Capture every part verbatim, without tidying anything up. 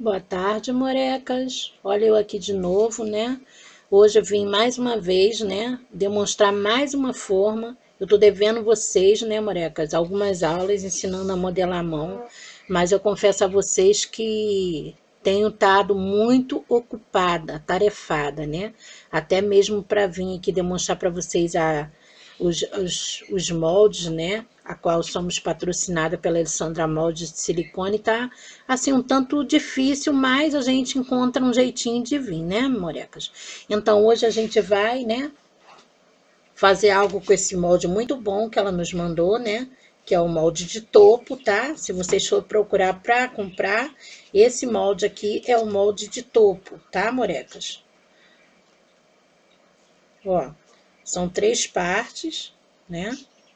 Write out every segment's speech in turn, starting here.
Boa tarde, morecas. Olha eu aqui de novo, né? Hoje eu vim mais uma vez, né? Demonstrar mais uma forma. Eu tô devendo vocês, né, morecas, algumas aulas ensinando a modelar a mão, mas eu confesso a vocês que tenho estado muito ocupada, atarefada, né? Até mesmo para vir aqui demonstrar para vocês a os, os, os moldes, né? A qual somos patrocinada pela Alessandra Moldes de Silicone, tá assim um tanto difícil, mas a gente encontra um jeitinho de vir, né, morecas? Então hoje a gente vai, né, fazer algo com esse molde muito bom que ela nos mandou, né? Que é o molde de topo, tá? Se vocês for procurar para comprar, esse molde aqui é o molde de topo, tá, morecas? Ó, são três partes, né?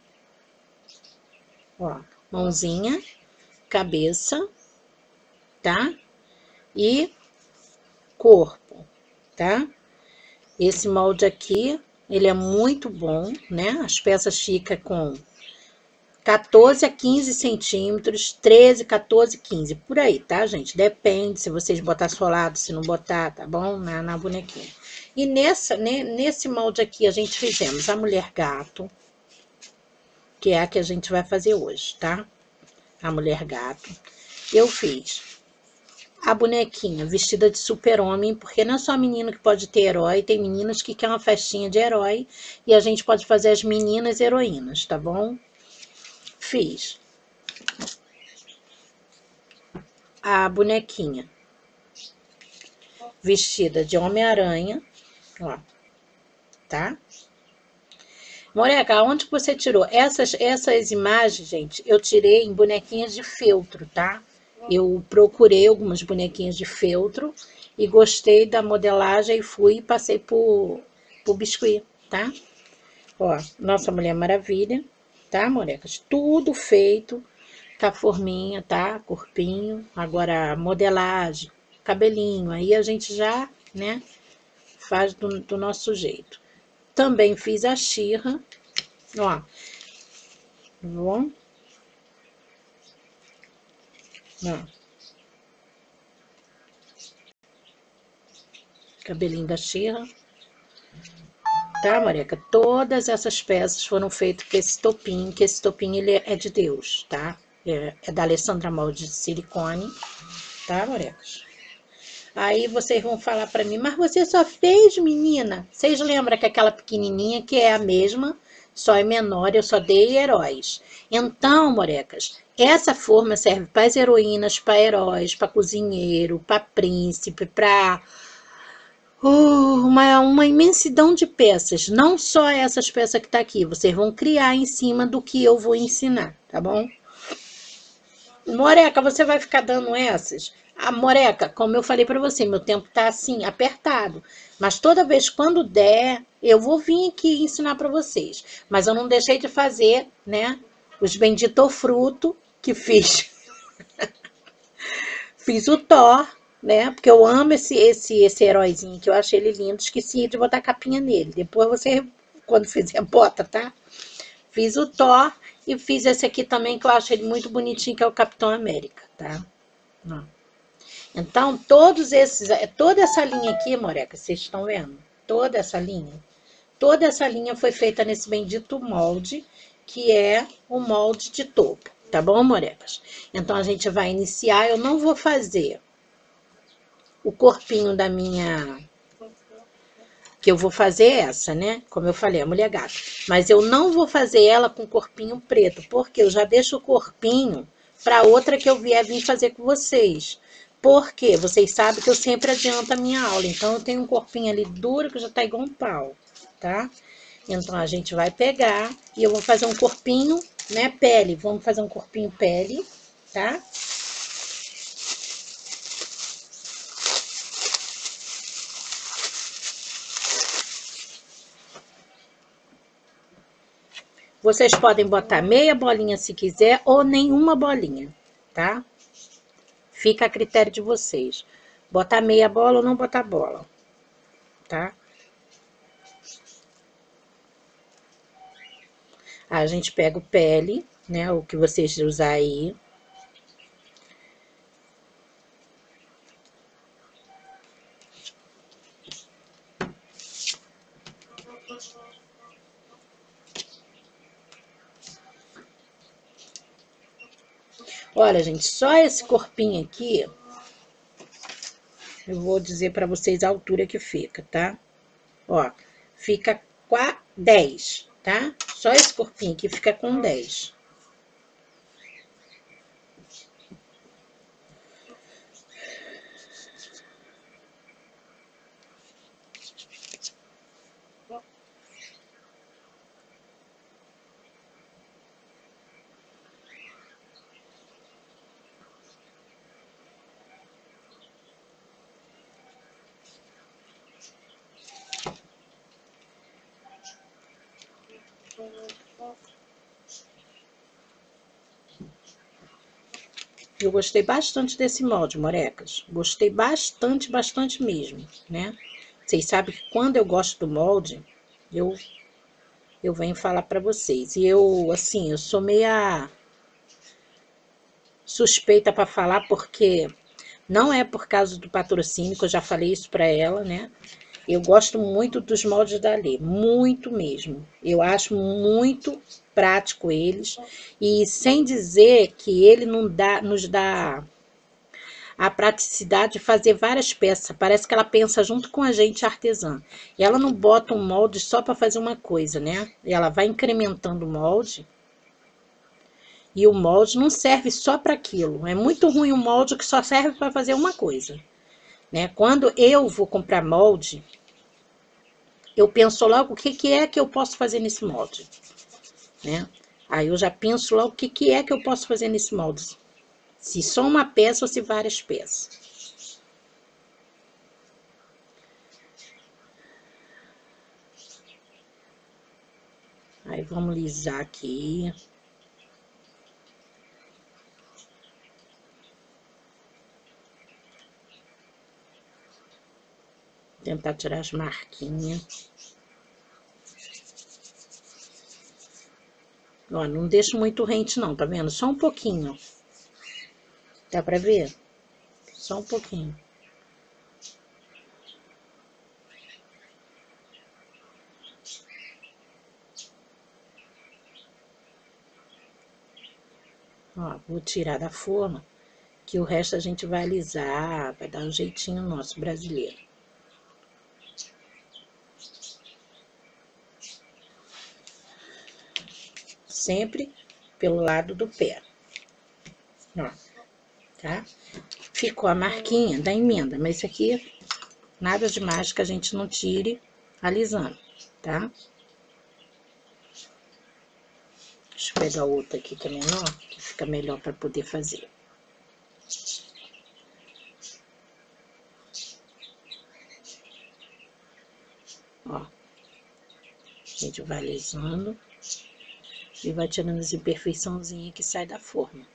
Ó, mãozinha, cabeça, tá? E corpo, tá? Esse molde aqui, ele é muito bom, né? As peças ficam com quatorze a quinze centímetros, treze, quatorze, quinze, por aí, tá, gente? Depende se vocês botar solado, se não botar, tá bom? Na, na bonequinha. E nessa, né, nesse molde aqui, a gente fizemos a mulher gato, que é a que a gente vai fazer hoje, tá? A mulher gato. Eu fiz a bonequinha vestida de super-homem, porque não é só menino que pode ter herói, tem meninas que querem uma festinha de herói, e a gente pode fazer as meninas heroínas, tá bom? Fiz a bonequinha vestida de Homem-Aranha, ó, tá? Moreca, onde você tirou? Essas, essas imagens, gente, eu tirei em bonequinhas de feltro, tá? Eu procurei algumas bonequinhas de feltro e gostei da modelagem e fui e passei por, por biscuit, tá? Ó, nossa Mulher Maravilha, tá, morecas? Tudo feito com a forminha, tá? Corpinho. Agora, modelagem, cabelinho, aí a gente já, né, faz do, do nosso jeito. Também fiz a She-Ra, ó, bom? Ó, cabelinho da She-Ra, tá, moreca? Todas essas peças foram feitas com esse topinho, que esse topinho ele é de Deus, tá? É, é da Alessandra Molde de Silicone, tá, morecas? Aí vocês vão falar para mim, mas você só fez, menina? Vocês lembram que aquela pequenininha que é a mesma, só é menor, eu só dei heróis. Então, morecas, essa forma serve para as heroínas, para heróis, para cozinheiro, para príncipe, para uh, uma, uma imensidão de peças. Não só essas peças que tá aqui, vocês vão criar em cima do que eu vou ensinar, tá bom? Moreca, você vai ficar dando essas? A Moreca, como eu falei para você, meu tempo tá assim, apertado. Mas toda vez quando der, eu vou vir aqui ensinar para vocês. Mas eu não deixei de fazer, né? Os bendito fruto que fiz. Fiz o Thor, né? Porque eu amo esse, esse, esse heróizinho, que eu achei ele lindo. Esqueci de botar capinha nele. Depois você, quando fizer, bota, tá? Fiz o Thor e fiz esse aqui também, que eu acho ele muito bonitinho, que é o Capitão América, tá? Ó. Então, todos esses, toda essa linha aqui, moreca, vocês estão vendo? Toda essa linha, toda essa linha foi feita nesse bendito molde, que é o molde de topo, tá bom, morecas? Então, a gente vai iniciar, eu não vou fazer o corpinho da minha... Que eu vou fazer essa, né? Como eu falei, a mulher gata. Mas eu não vou fazer ela com corpinho preto, porque eu já deixo o corpinho para outra que eu vier vir fazer com vocês. Porque vocês sabem que eu sempre adianto a minha aula. Então, eu tenho um corpinho ali duro que já tá igual um pau, tá? Então, a gente vai pegar e eu vou fazer um corpinho, né, pele. Vamos fazer um corpinho pele, tá? Vocês podem botar meia bolinha se quiser ou nenhuma bolinha, tá? Fica a critério de vocês. Botar meia bola ou não botar bola, tá? A gente pega o pele, né? O que vocês usar aí. Olha, gente, só esse corpinho aqui, eu vou dizer pra vocês a altura que fica, tá? Ó, fica com dez, tá? Só esse corpinho aqui fica com dez. Eu gostei bastante desse molde, morecas. Gostei bastante, bastante mesmo, né? Vocês sabem que quando eu gosto do molde, eu, eu venho falar pra vocês. E eu, assim, eu sou meia suspeita pra falar, porque não é por causa do patrocínio, que eu já falei isso pra ela, né? Eu gosto muito dos moldes da Lê, muito mesmo. Eu acho muito prático eles. E sem dizer que ele não dá, nos dá a praticidade de fazer várias peças. Parece que ela pensa junto com a gente artesã. E ela não bota um molde só para fazer uma coisa, né? Ela vai incrementando o molde. E o molde não serve só para aquilo. É muito ruim o molde que só serve para fazer uma coisa, né? Quando eu vou comprar molde, eu penso logo o que, que é que eu posso fazer nesse molde, né? Aí eu já penso logo o que, que é que eu posso fazer nesse molde. Se só uma peça ou se várias peças. Aí vamos lisar aqui. Tentar tirar as marquinhas. Ó, não deixo muito rente não, tá vendo? Só um pouquinho. Dá pra ver? Só um pouquinho. Ó, vou tirar da forma, que o resto a gente vai alisar, vai dar um jeitinho nosso brasileiro. Sempre pelo lado do pé. Ó, tá? Ficou a marquinha da emenda, mas isso aqui, nada de mágica, a gente não tire alisando, tá? Deixa eu pegar outra aqui que é menor, que fica melhor para poder fazer. Ó, a gente vai alisando e vai tirando as imperfeiçãozinhas que sai da forma.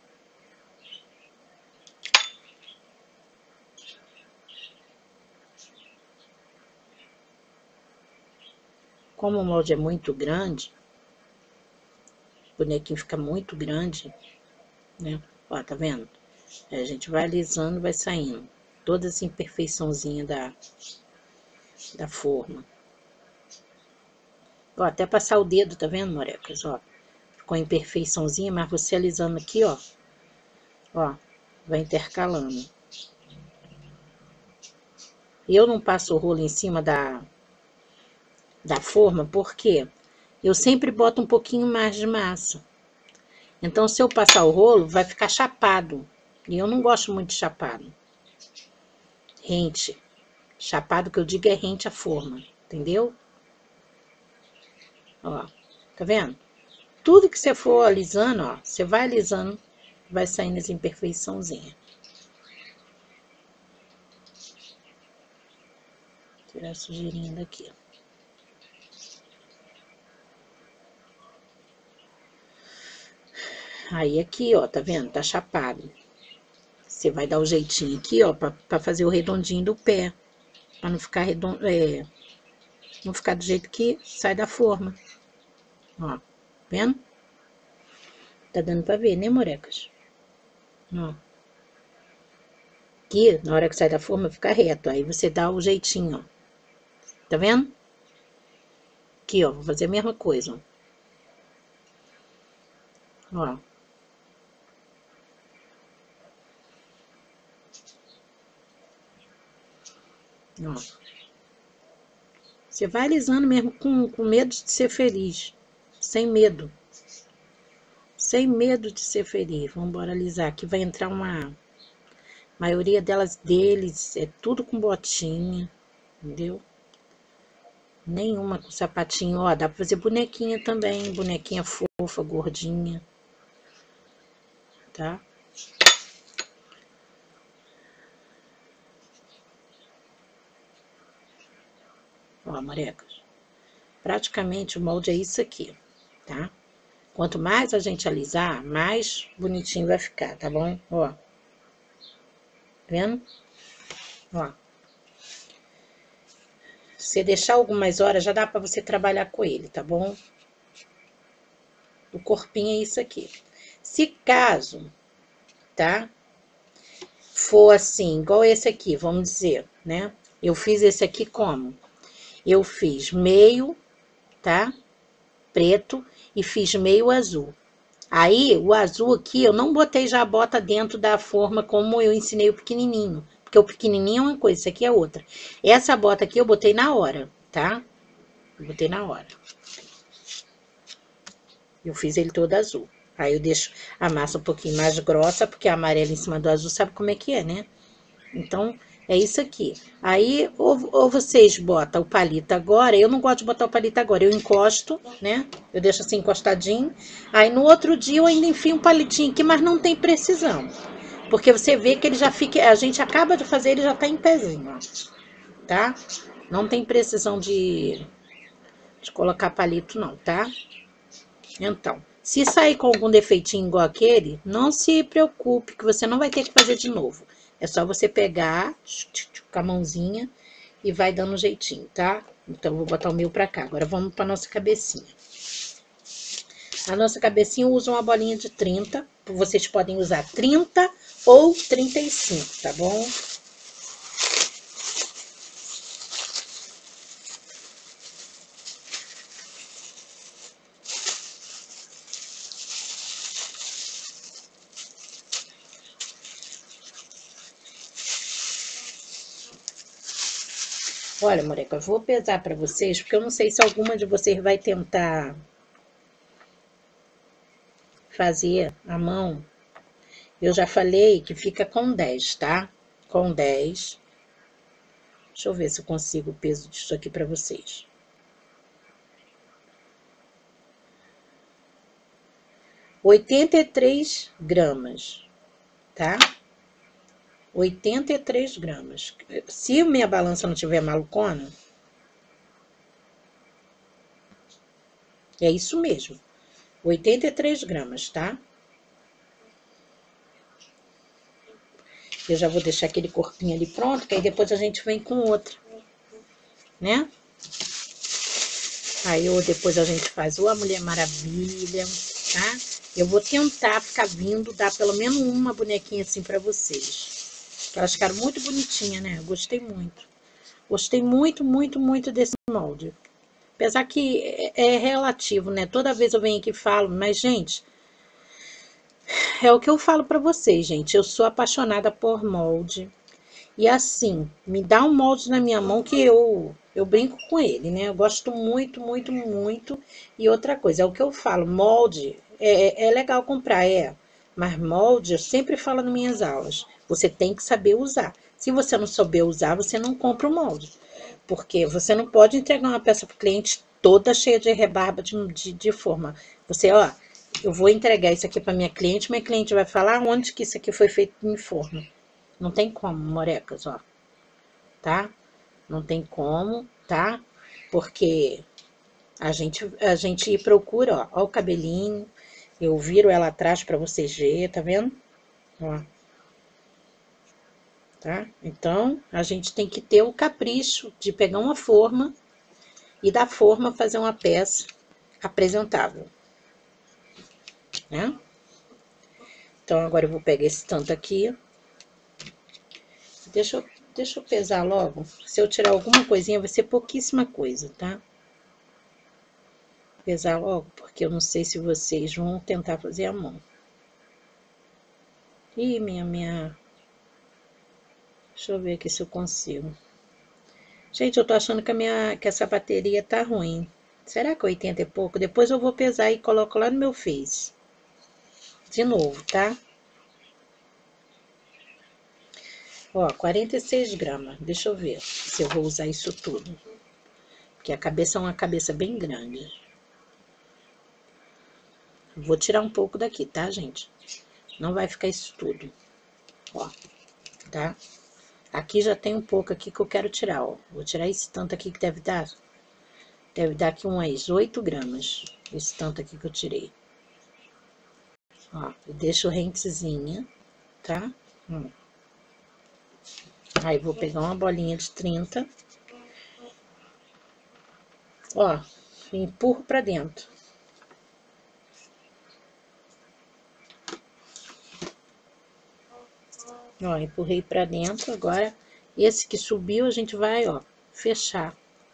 Como o molde é muito grande, o bonequinho fica muito grande, né? Ó, tá vendo? Aí a gente vai alisando, vai saindo toda essa imperfeiçãozinha da, da forma. Ó, até passar o dedo, tá vendo, morecas? Ó, ficou a imperfeiçãozinha, mas você alisando aqui, ó, ó, vai intercalando. Eu não passo o rolo em cima da, da forma, porque eu sempre boto um pouquinho mais de massa. Então, se eu passar o rolo, vai ficar chapado. E eu não gosto muito de chapado. Rente. Chapado que eu digo é rente a forma, entendeu? Ó, tá vendo? Tudo que você for alisando, ó, você vai alisando, vai saindo as imperfeiçãozinhas. Tirar a sujeirinha daqui. Aí aqui, ó, tá vendo? Tá chapado. Você vai dar o jeitinho aqui, ó, pra, pra fazer o redondinho do pé. Pra não ficar redondo, é, não ficar do jeito que sai da forma. Ó, vendo? Tá dando pra ver, né, morecas? Ó. Aqui, na hora que sai da forma, fica reto. Aí você dá o jeitinho, ó. Tá vendo? Aqui, ó, vou fazer a mesma coisa, ó. Ó. Você vai alisando mesmo com, com medo de ser feliz. Sem medo. Sem medo de ser feliz. Vamos embora alisar. Aqui vai entrar uma... A maioria delas, deles, é tudo com botinha. Entendeu? Nenhuma com sapatinho. Ó, dá pra fazer bonequinha também. Bonequinha fofa, gordinha. Tá? Ó, morecas. Praticamente o molde é isso aqui, tá? Quanto mais a gente alisar, mais bonitinho vai ficar, tá bom? Ó. Vendo? Ó. Se deixar algumas horas, já dá pra você trabalhar com ele, tá bom? O corpinho é isso aqui. Se caso, tá? For assim, igual esse aqui, vamos dizer, né? Eu fiz esse aqui como? Eu fiz meio, tá? Preto e fiz meio azul. Aí, o azul aqui, eu não botei já a bota dentro da forma como eu ensinei o pequenininho. Porque o pequenininho é uma coisa, isso aqui é outra. Essa bota aqui eu botei na hora, tá? Eu botei na hora. Eu fiz ele todo azul. Aí eu deixo a massa um pouquinho mais grossa, porque a amarela em cima do azul, sabe como é que é, né? Então, é isso aqui. Aí, ou, ou vocês botam o palito agora. Eu não gosto de botar o palito agora. Eu encosto, né? Eu deixo assim encostadinho. Aí, no outro dia, eu ainda enfio um palitinho aqui, mas não tem precisão. Porque você vê que ele já fica... A gente acaba de fazer, ele já tá em pezinho, ó. Tá? Não tem precisão de, de colocar palito, não, tá? Então, se sair com algum defeitinho igual aquele, não se preocupe, que você não vai ter que fazer de novo. É só você pegar com a mãozinha e vai dando um jeitinho, tá? Então, eu vou botar o meu pra cá. Agora, vamos pra nossa cabecinha. A nossa cabecinha usa uma bolinha de trinta. Vocês podem usar trinta ou trinta e cinco, tá bom? Olha, moleque, eu vou pesar pra vocês, porque eu não sei se alguma de vocês vai tentar fazer a mão. Eu já falei que fica com dez, tá? Com dez. Deixa eu ver se eu consigo o peso disso aqui pra vocês. oitenta e três gramas, tá? oitenta e três gramas. Se minha balança não tiver malucona, é isso mesmo. oitenta e três gramas, tá? Eu já vou deixar aquele corpinho ali pronto, que aí depois a gente vem com outra, né? Aí ou depois a gente faz ou a Mulher Maravilha, tá? Eu vou tentar ficar vindo, dar pelo menos uma bonequinha assim pra vocês. Elas ficaram muito bonitinhas, né? Gostei muito. Gostei muito, muito, muito desse molde. Apesar que é, é relativo, né? Toda vez eu venho aqui e falo, mas, gente, é o que eu falo pra vocês, gente. Eu sou apaixonada por molde. E assim, me dá um molde na minha mão que eu, eu brinco com ele, né? Eu gosto muito, muito, muito. E outra coisa, é o que eu falo, molde é, é legal comprar, é. Mas molde, eu sempre falo nas minhas aulas, você tem que saber usar. Se você não souber usar, você não compra o molde. Porque você não pode entregar uma peça para o cliente toda cheia de rebarba de, de, de forma. Você, ó, eu vou entregar isso aqui para minha cliente, minha cliente vai falar onde que isso aqui foi feito em forma. Não tem como, morecas, ó, tá? Não tem como, tá? Porque a gente, a gente procura, ó, ó o cabelinho, eu viro ela atrás pra vocês verem, tá vendo? Ó. Tá? Então, a gente tem que ter o capricho de pegar uma forma e da forma fazer uma peça apresentável, né? Então, agora eu vou pegar esse tanto aqui. Deixa eu, deixa eu pesar logo. Se eu tirar alguma coisinha, vai ser pouquíssima coisa, tá? pesar logo, porque eu não sei se vocês vão tentar fazer a mão. Ih, minha, minha... Deixa eu ver aqui se eu consigo. Gente, eu tô achando que, a minha, que essa bateria tá ruim. Será que oitenta e pouco? Depois eu vou pesar e coloco lá no meu Face. De novo, tá? Ó, quarenta e seis gramas. Deixa eu ver se eu vou usar isso tudo. Porque a cabeça é uma cabeça bem grande. Vou tirar um pouco daqui, tá, gente? Não vai ficar isso tudo. Ó, tá? Aqui já tem um pouco aqui que eu quero tirar, ó. Vou tirar esse tanto aqui que deve dar. Deve dar aqui umas oito gramas. Esse tanto aqui que eu tirei. Ó, eu deixo rentezinha, tá? Hum. Aí, vou pegar uma bolinha de trinta. Ó, empurro pra dentro. Ó, empurrei pra dentro. Agora, esse que subiu, a gente vai, ó, fechar.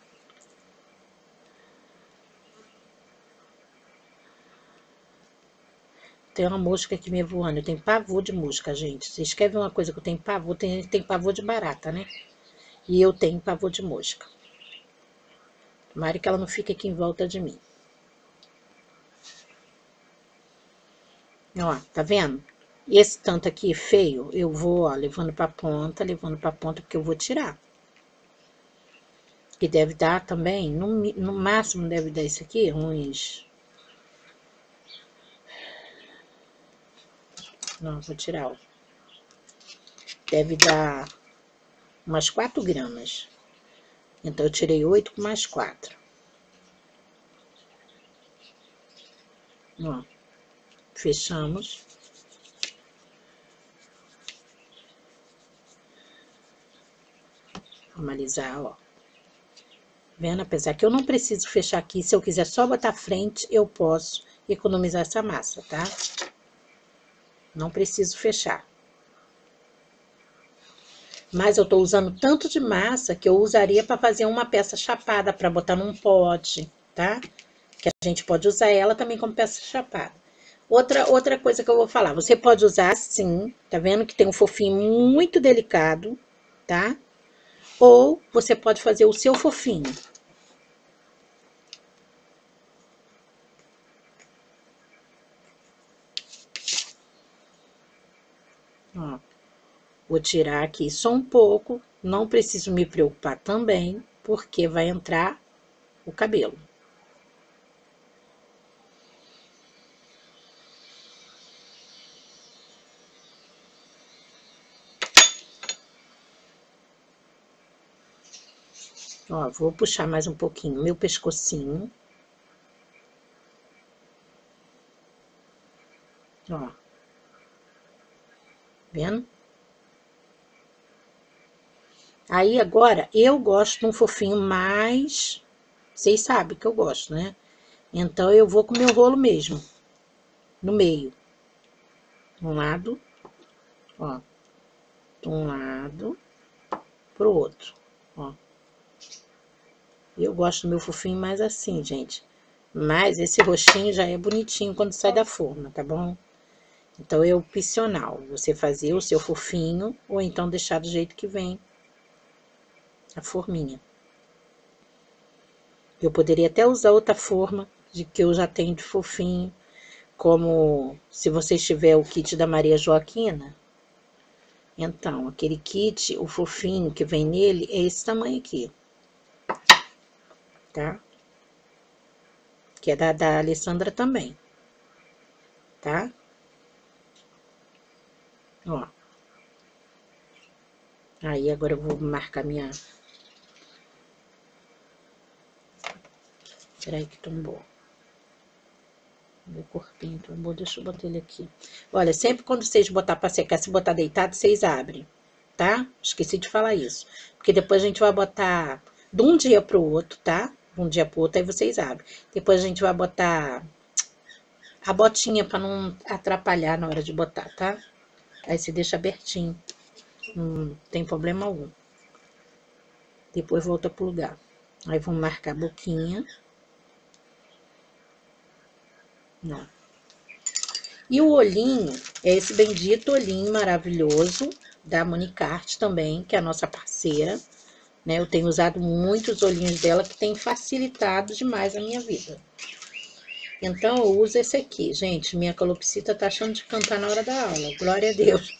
Tem uma mosca aqui me voando. Eu tenho pavor de mosca, gente. Vocês querem ver uma coisa que eu tenho pavor? Tem gente que tem pavor de barata, né? E eu tenho pavor de mosca. Tomara que ela não fique aqui em volta de mim. Ó, tá vendo? Esse tanto aqui feio, eu vou, ó, levando pra ponta, levando pra ponta, porque eu vou tirar. Que deve dar também, no, no máximo deve dar isso aqui, uns... Não, vou tirar, ó. Deve dar umas quatro gramas. Então, eu tirei oito com mais quatro. Ó, fechamos. Vamos alisar, ó. Vendo? Apesar que eu não preciso fechar aqui, se eu quiser só botar frente, eu posso economizar essa massa, tá? Não preciso fechar. Mas eu tô usando tanto de massa que eu usaria para fazer uma peça chapada, para botar num pote, tá? Que a gente pode usar ela também como peça chapada. Outra, outra coisa que eu vou falar, você pode usar assim, tá vendo que tem um fofinho muito delicado, tá? Ou você pode fazer o seu fofinho. Ó, vou tirar aqui só um pouco, não preciso me preocupar também, porque vai entrar o cabelo. Ó, vou puxar mais um pouquinho meu pescocinho. Ó. Vendo? Aí, agora, eu gosto de um fofinho mais... Vocês sabem que eu gosto, né? Então, eu vou com o meu rolo mesmo. No meio. Um lado. Ó. De um lado. Pro outro. Ó. Eu gosto do meu fofinho mais assim, gente. Mas esse roxinho já é bonitinho quando sai da forma, tá bom? Então, é opcional. Você fazer o seu fofinho, ou então deixar do jeito que vem a forminha. Eu poderia até usar outra forma de que eu já tenho de fofinho, como se você tiver o kit da Maria Joaquina. Então, aquele kit, o fofinho que vem nele, é esse tamanho aqui. Tá? Que é da, da Alessandra também. Tá? Ó. Aí, agora eu vou marcar minha... Peraí que tombou. Meu corpinho tombou, deixa eu botar ele aqui. Olha, sempre quando vocês botar pra secar, se botar deitado, vocês abrem, tá? Esqueci de falar isso. Porque depois a gente vai botar de um dia pro outro, tá? De um dia pro outro, aí vocês abrem. Depois a gente vai botar a botinha pra não atrapalhar na hora de botar, tá? Aí você deixa abertinho. Não tem problema algum. Depois volta pro lugar. Aí vamos marcar a boquinha. Ó. E o olhinho é esse bendito olhinho maravilhoso da Monicarte também, que é a nossa parceira, né? Eu tenho usado muitos olhinhos dela que tem facilitado demais a minha vida. Então, eu uso esse aqui. Gente, minha calopsita tá achando de cantar na hora da aula. Glória a Deus.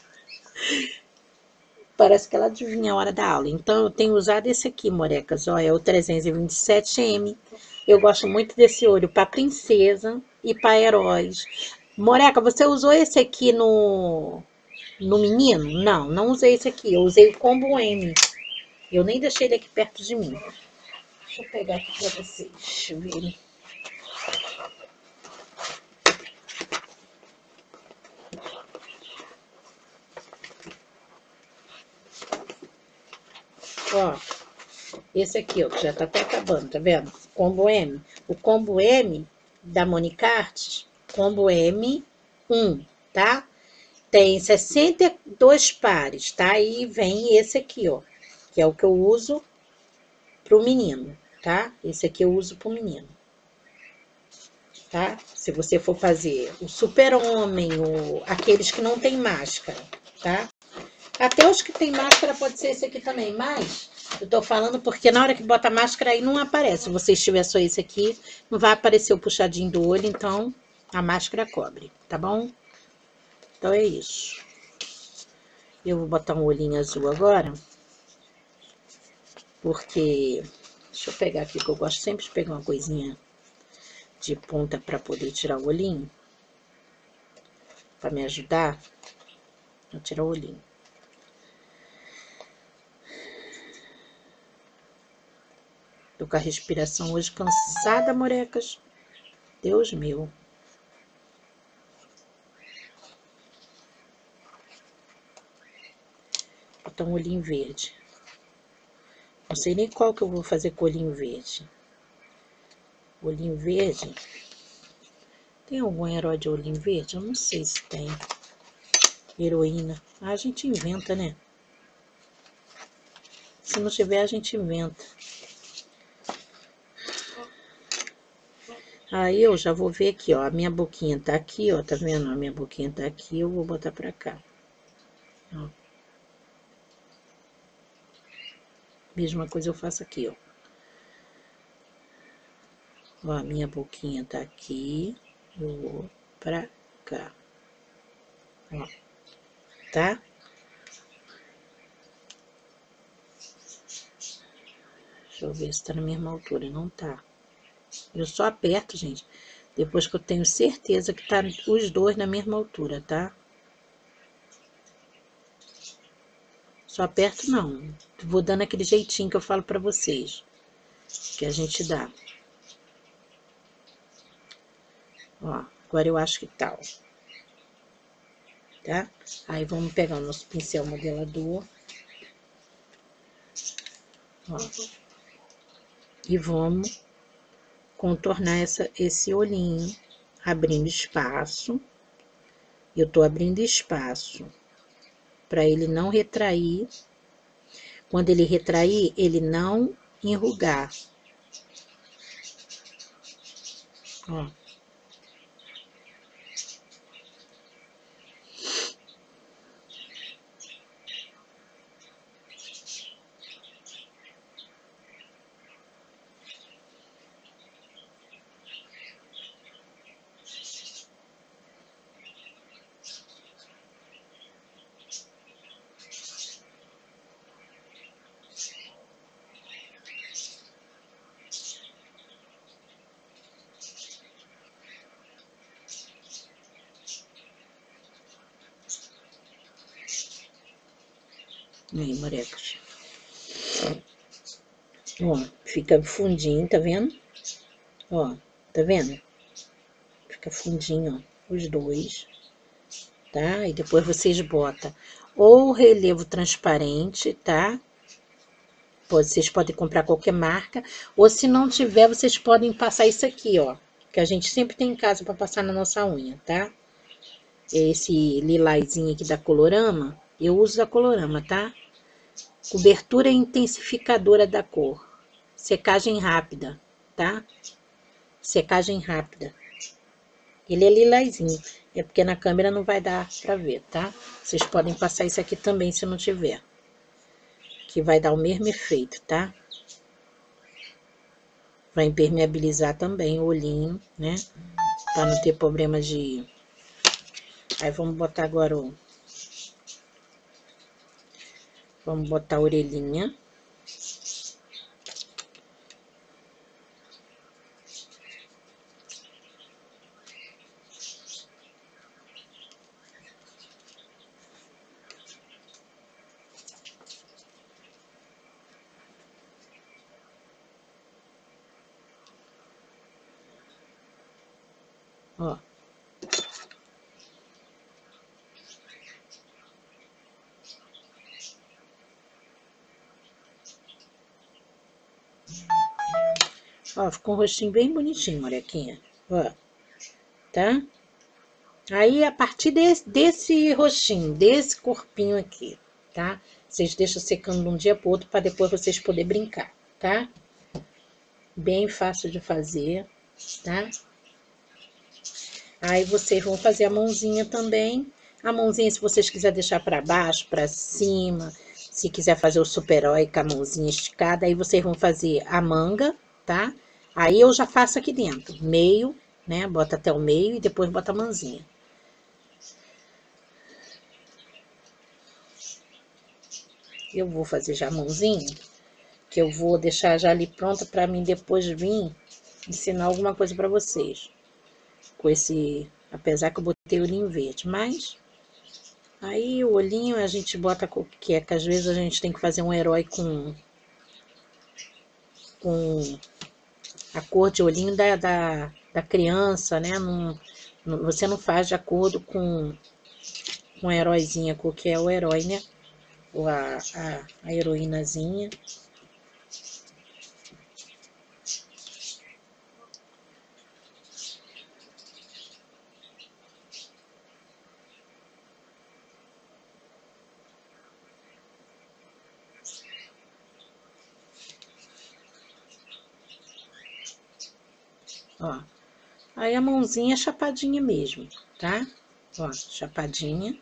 Parece que ela adivinha a hora da aula. Então, eu tenho usado esse aqui, morecas. Ó, é o trezentos e vinte e sete M. Eu gosto muito desse olho para princesa e para heróis. Moreca, você usou esse aqui no, no menino? Não, não usei esse aqui. Eu usei o combo M. Eu nem deixei ele aqui perto de mim. Deixa eu pegar aqui para vocês. Deixa eu ver. Ó, esse aqui, ó, que já tá até acabando, tá vendo? Combo M. O combo M da Monicarte, combo M um, tá? Tem sessenta e dois pares, tá? E vem esse aqui, ó, que é o que eu uso pro menino, tá? Esse aqui eu uso pro menino, tá? Se você for fazer o super-homem, o... aqueles que não tem máscara, tá? Até os que tem máscara pode ser esse aqui também, mas eu tô falando porque na hora que bota máscara aí não aparece. Se você estiver só esse aqui, não vai aparecer o puxadinho do olho, então a máscara cobre, tá bom? Então é isso. Eu vou botar um olhinho azul agora, porque... Deixa eu pegar aqui, que eu gosto sempre de pegar uma coisinha de ponta pra poder tirar o olhinho. Pra me ajudar a tirar o olhinho. Tô com a respiração hoje cansada, morecas. Deus meu. Vou botar um olhinho verde. Não sei nem qual que eu vou fazer com olhinho verde. Olhinho verde. Tem algum herói de olhinho verde? Eu não sei se tem. Heroína. Ah, a gente inventa, né? Se não tiver, a gente inventa. Aí eu já vou ver aqui, ó. A minha boquinha tá aqui, ó. Tá vendo? A minha boquinha tá aqui. Eu vou botar pra cá. Ó. Mesma coisa eu faço aqui, ó. Ó, a minha boquinha tá aqui. Eu vou pra cá. Ó. Tá? Deixa eu ver se tá na mesma altura. Não tá. Eu só aperto, gente, depois que eu tenho certeza que tá os dois na mesma altura, tá? Só aperto não. Vou dando aquele jeitinho que eu falo pra vocês. Que a gente dá. Ó, agora eu acho que tá, ó. Tá? Aí vamos pegar o nosso pincel modelador. Ó. E vamos contornar essa, esse olhinho, abrindo espaço. Eu tô abrindo espaço para ele não retrair. Quando ele retrair, ele não enrugar. Ó. Aí, morecas. Ó, fica fundinho, tá vendo? Ó, tá vendo? Fica fundinho, ó, os dois, tá? E depois vocês botam ou relevo transparente, tá? Vocês podem comprar qualquer marca, ou se não tiver, vocês podem passar isso aqui, ó, que a gente sempre tem em casa para passar na nossa unha, tá? Esse lilazinho aqui da Colorama, eu uso da Colorama, tá? Cobertura intensificadora da cor. Secagem rápida, tá? Secagem rápida. Ele é lilazinho, é porque na câmera não vai dar pra ver, tá? Vocês podem passar isso aqui também se não tiver, que vai dar o mesmo efeito, tá? Vai impermeabilizar também o olhinho, né? Pra não ter problema de... Aí vamos botar agora o... Vamos botar a orelhinha. Ó. Ó, ficou um rostinho bem bonitinho, molequinha. Ó, tá? Aí, a partir desse, desse rostinho, desse corpinho aqui, tá? Vocês deixam secando de um dia pro outro, pra depois vocês poderem brincar, tá? Bem fácil de fazer, tá? Aí, vocês vão fazer a mãozinha também. A mãozinha, se vocês quiserem deixar pra baixo, pra cima, se quiser fazer o super-herói com a mãozinha esticada, aí vocês vão fazer a manga, tá? Aí, eu já faço aqui dentro, meio, né? Bota até o meio e depois bota a mãozinha. Eu vou fazer já a mãozinha, que eu vou deixar já ali pronta para mim depois vir ensinar alguma coisa para vocês. Com esse, apesar que eu botei o olhinho verde, mas aí o olhinho a gente bota que é que às vezes a gente tem que fazer um herói com com a cor de olhinho da, da, da criança, né? Não, não, você não faz de acordo com com a heróizinha, com o que é o herói, né? Ou a, a, a heroínazinha. Ó, aí a mãozinha é chapadinha mesmo, tá? Ó, chapadinha.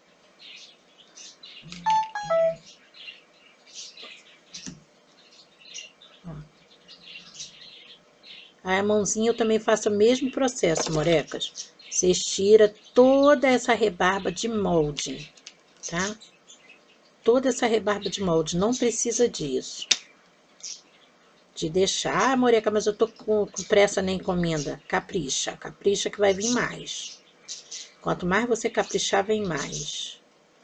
Ó. Aí a mãozinha eu também faço o mesmo processo, morecas. Vocês tiram toda essa rebarba de molde, tá? Toda essa rebarba de molde, não precisa disso. De deixar, ah, moreca, mas eu tô com, com pressa na encomenda. Capricha, capricha que vai vir mais. Quanto mais você caprichar, vem mais.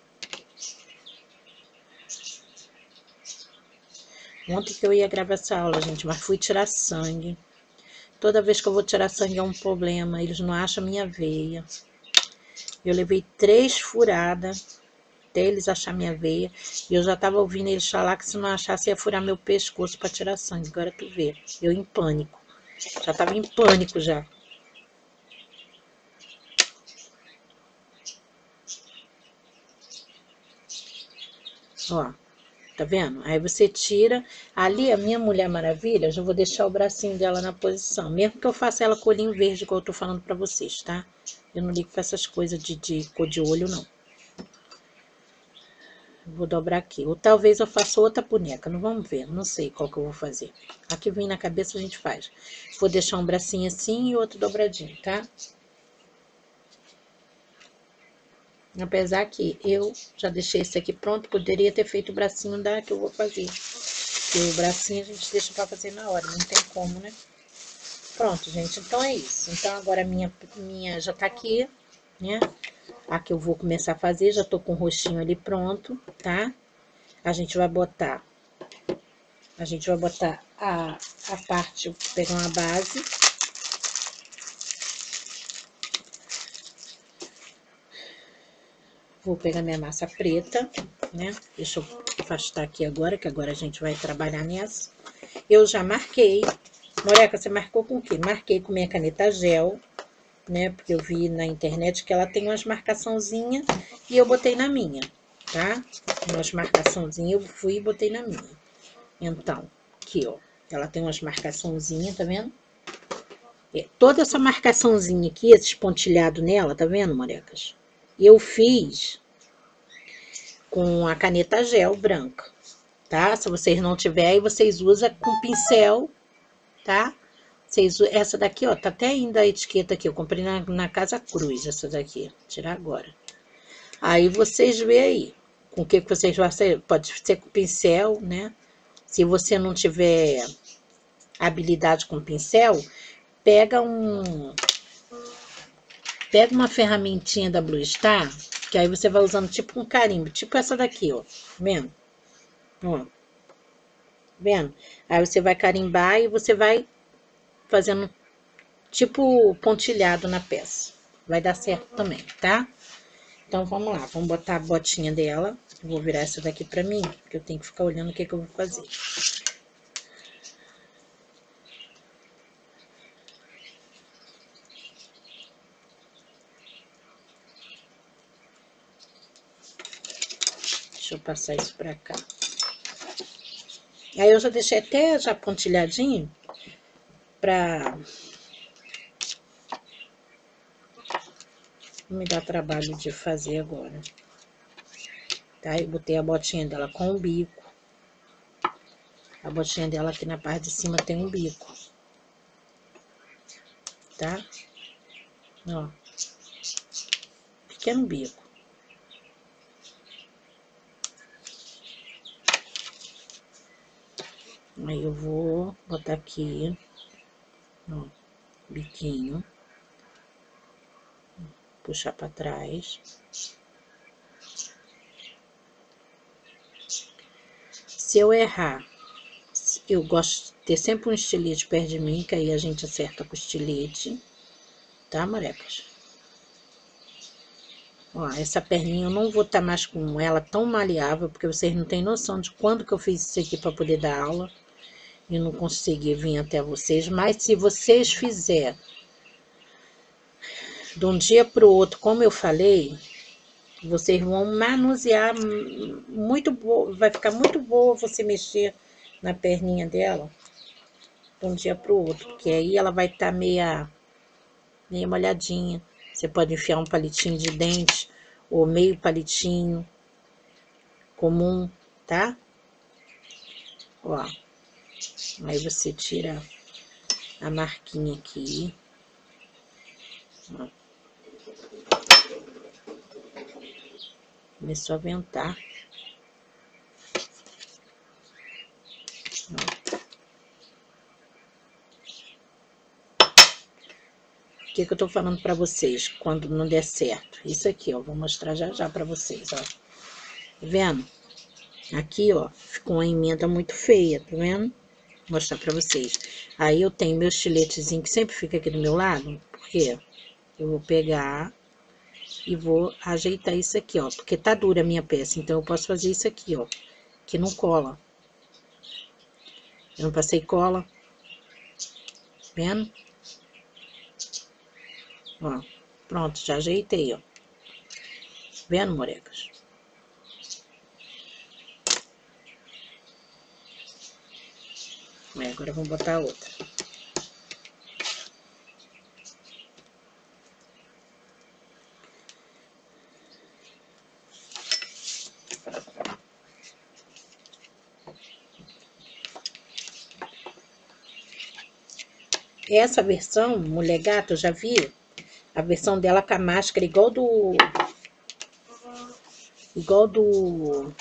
Ontem que eu ia gravar essa aula, gente, mas fui tirar sangue. Toda vez que eu vou tirar sangue é um problema, eles não acham minha veia. Eu levei três furadas até eles acharem minha veia. E eu já tava ouvindo eles falar que se não achasse ia furar meu pescoço pra tirar sangue. Agora tu vê, eu em pânico. Já tava em pânico já. Ó, tá vendo? Aí você tira. Ali a minha Mulher Maravilha, eu já vou deixar o bracinho dela na posição. Mesmo que eu faça ela colinho verde, igual eu tô falando pra vocês, tá? Eu não ligo pra essas coisas de, de cor de olho, não. Vou dobrar aqui. Ou talvez eu faça outra boneca. Não vamos ver. Não sei qual que eu vou fazer. Aqui vem na cabeça a gente faz. Vou deixar um bracinho assim e outro dobradinho, tá? Apesar que eu já deixei esse aqui pronto. Poderia ter feito o bracinho da que eu vou fazer. Porque o bracinho a gente deixa pra fazer na hora. Não tem como, né? Pronto, gente. Então é isso. Então agora a minha, minha já tá aqui, né? A que eu vou começar a fazer. Já tô com o rostinho ali pronto, tá? A gente vai botar, a gente vai botar a, a parte, eu vou pegar uma base. Vou pegar minha massa preta, né? Deixa eu afastar aqui agora, que agora a gente vai trabalhar nessa. Eu já marquei. Moreca, você marcou com o quê? Marquei com minha caneta gel, né? Porque eu vi na internet que ela tem umas marcaçãozinhas e eu botei na minha, tá? Umas marcaçãozinhas, eu fui e botei na minha. Então, aqui, ó. Ela tem umas marcaçãozinhas, tá vendo? É, toda essa marcaçãozinha aqui, esse pontilhado nela, tá vendo, morecas? Eu fiz com a caneta gel branca, tá? Se vocês não tiverem, aí vocês usam com pincel, tá? Vocês, essa daqui, ó, tá até ainda a etiqueta aqui, eu comprei na, na Casa Cruz, essa daqui, vou tirar agora. Aí vocês veem aí, com o que, que vocês vão fazer, pode ser com pincel, né? Se você não tiver habilidade com pincel, pega um... Pega uma ferramentinha da Blue Star, que aí você vai usando tipo um carimbo, tipo essa daqui, ó, vendo? Ó, vendo? Aí você vai carimbar e você vai fazendo tipo pontilhado na peça. Vai dar certo também, tá? Então, vamos lá, vamos botar a botinha dela. Eu vou virar essa daqui pra mim, porque eu tenho que ficar olhando o que que eu vou fazer. Deixa eu passar isso pra cá. Aí eu já deixei até já pontilhadinho pra não me dar trabalho de fazer agora. Tá? Eu botei a botinha dela com o bico. A botinha dela aqui na parte de cima tem um bico. Tá? Ó. Pequeno bico. Aí eu vou botar aqui, ó, biquinho. Puxar pra trás. Se eu errar, eu gosto de ter sempre um estilete perto de mim, que aí a gente acerta com o estilete. Tá, morecas? Ó, essa perninha eu não vou estar mais com ela tão maleável, porque vocês não têm noção de quando que eu fiz isso aqui para poder dar aula. E não consegui vir até vocês, mas se vocês fizerem de um dia para o outro, como eu falei, vocês vão manusear muito boa, vai ficar muito boa você mexer na perninha dela de um dia para o outro, porque aí ela vai estar meia, meia molhadinha. Você pode enfiar um palitinho de dente ou meio palitinho comum, tá? Ó. Aí você tira a marquinha aqui. Ó. Começou a ventar. Ó. O que que eu tô falando pra vocês quando não der certo? Isso aqui, ó. Vou mostrar já já pra vocês, ó. Tá vendo? Aqui, ó, ficou uma emenda muito feia, tá vendo? Vou mostrar pra vocês. Aí eu tenho meu estiletezinho que sempre fica aqui do meu lado. Por quê? Eu vou pegar e vou ajeitar isso aqui, ó. Porque tá dura a minha peça, então eu posso fazer isso aqui, ó. Que não cola. Eu não passei cola. Vendo? Ó, pronto, já ajeitei, ó. Vendo, morecas? É, agora vamos botar a outra. Essa versão, Mulher Gato, eu já vi a versão dela com a máscara igual do... Igual do...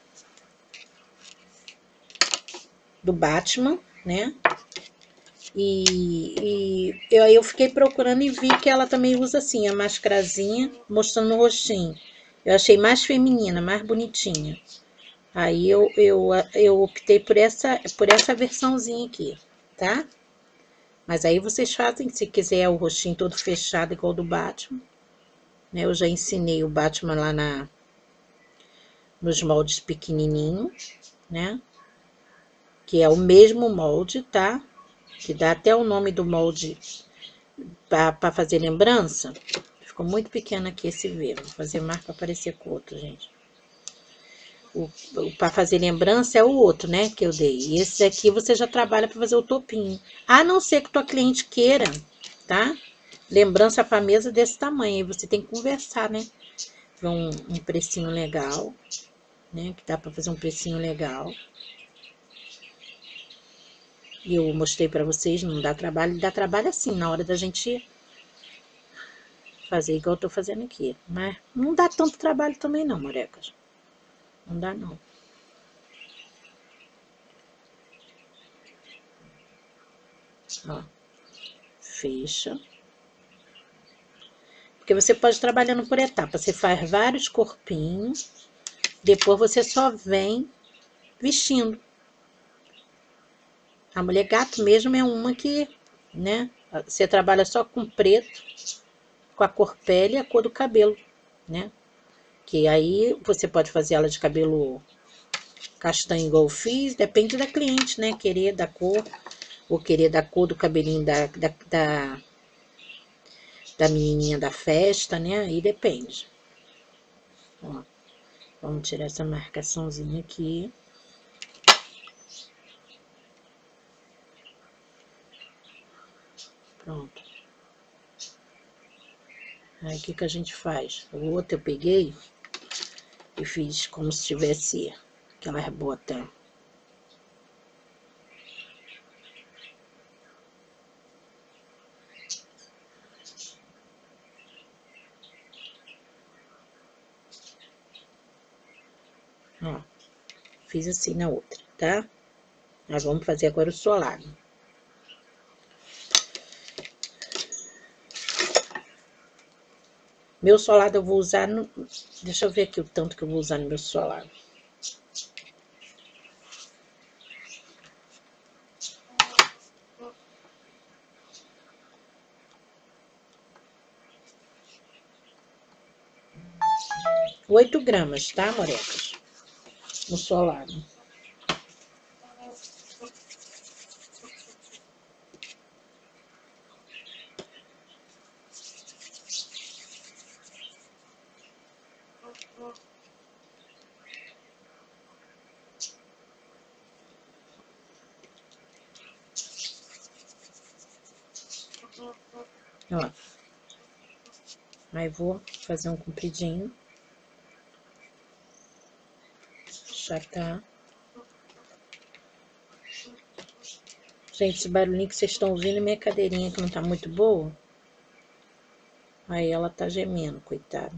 Do Batman, né? E, e eu, eu fiquei procurando e vi que ela também usa assim, a mascarazinha, mostrando o rostinho. Eu achei mais feminina, mais bonitinha. Aí eu, eu, eu optei por essa, por essa versãozinha aqui, tá? Mas aí vocês fazem, se quiser, o rostinho todo fechado, igual do Batman. Né? Eu já ensinei o Batman lá na, nos moldes pequenininhos, né? Que é o mesmo molde, tá? Que dá até o nome do molde para fazer lembrança. Ficou muito pequeno aqui esse V. Vou fazer mais para parecer com o outro, gente. O, o para fazer lembrança é o outro, né? Que eu dei. E esse aqui você já trabalha para fazer o topinho. A não ser que tua cliente queira tá? Lembrança pra mesa desse tamanho, aí você tem que conversar, né? Ver um, um precinho legal, né? Que dá pra fazer um precinho legal. E eu mostrei pra vocês, não dá trabalho, dá trabalho assim, na hora da gente fazer igual eu tô fazendo aqui. Mas não dá tanto trabalho também não, morecas. Não dá não. Ó, fecha. Porque você pode ir trabalhando por etapa. Você faz vários corpinhos, depois você só vem vestindo. A mulher gato mesmo é uma que, né? Você trabalha só com preto, com a cor pele e a cor do cabelo, né? Que aí você pode fazer ela de cabelo castanho igual eu fiz, depende da cliente, né? Querer da cor, ou querer da cor do cabelinho da, da, da, da menininha da festa, né? Aí depende. Ó, vamos tirar essa marcaçãozinha aqui. Pronto. Aí o que que a gente faz? O outro eu peguei e fiz como se tivesse aquelas botas. Ó, fiz assim na outra, tá? Nós vamos fazer agora o solado. Meu solado eu vou usar no... Deixa eu ver aqui o tanto que eu vou usar no meu solado. oito gramas, tá, morecas? No solado. Ó. Aí vou fazer um compridinho. Já tá. Gente, esse barulhinho que vocês estão ouvindo é minha cadeirinha que não tá muito boa. Aí ela tá gemendo, coitada.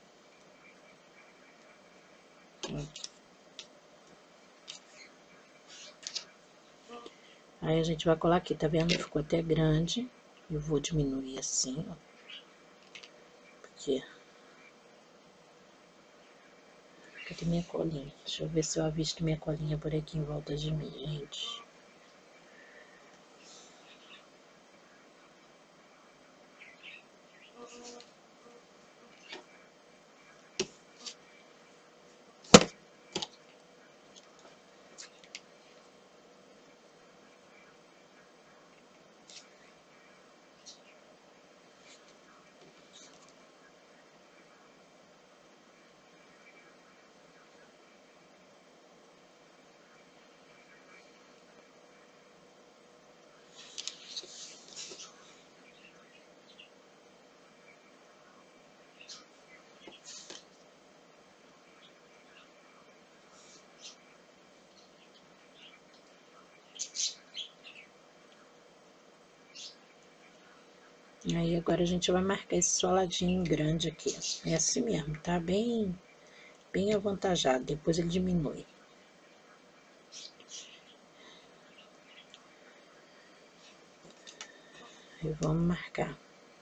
Aí a gente vai colar aqui, tá vendo? Ficou até grande. Eu vou diminuir assim, ó. Porque... Cadê minha colinha? Deixa eu ver se eu avisto minha colinha por aqui em volta de mim, gente. Aí agora a gente vai marcar esse soladinho grande aqui. É assim mesmo, tá? Bem, bem avantajado. Depois ele diminui. E vamos marcar.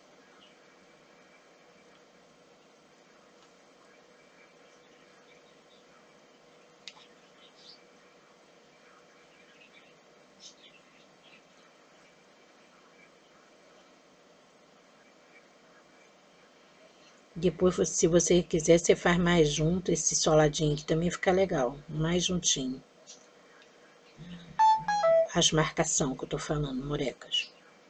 Depois, se você quiser, você faz mais junto esse soladinho aqui, também fica legal. Mais juntinho. As marcações que eu tô falando, morecas.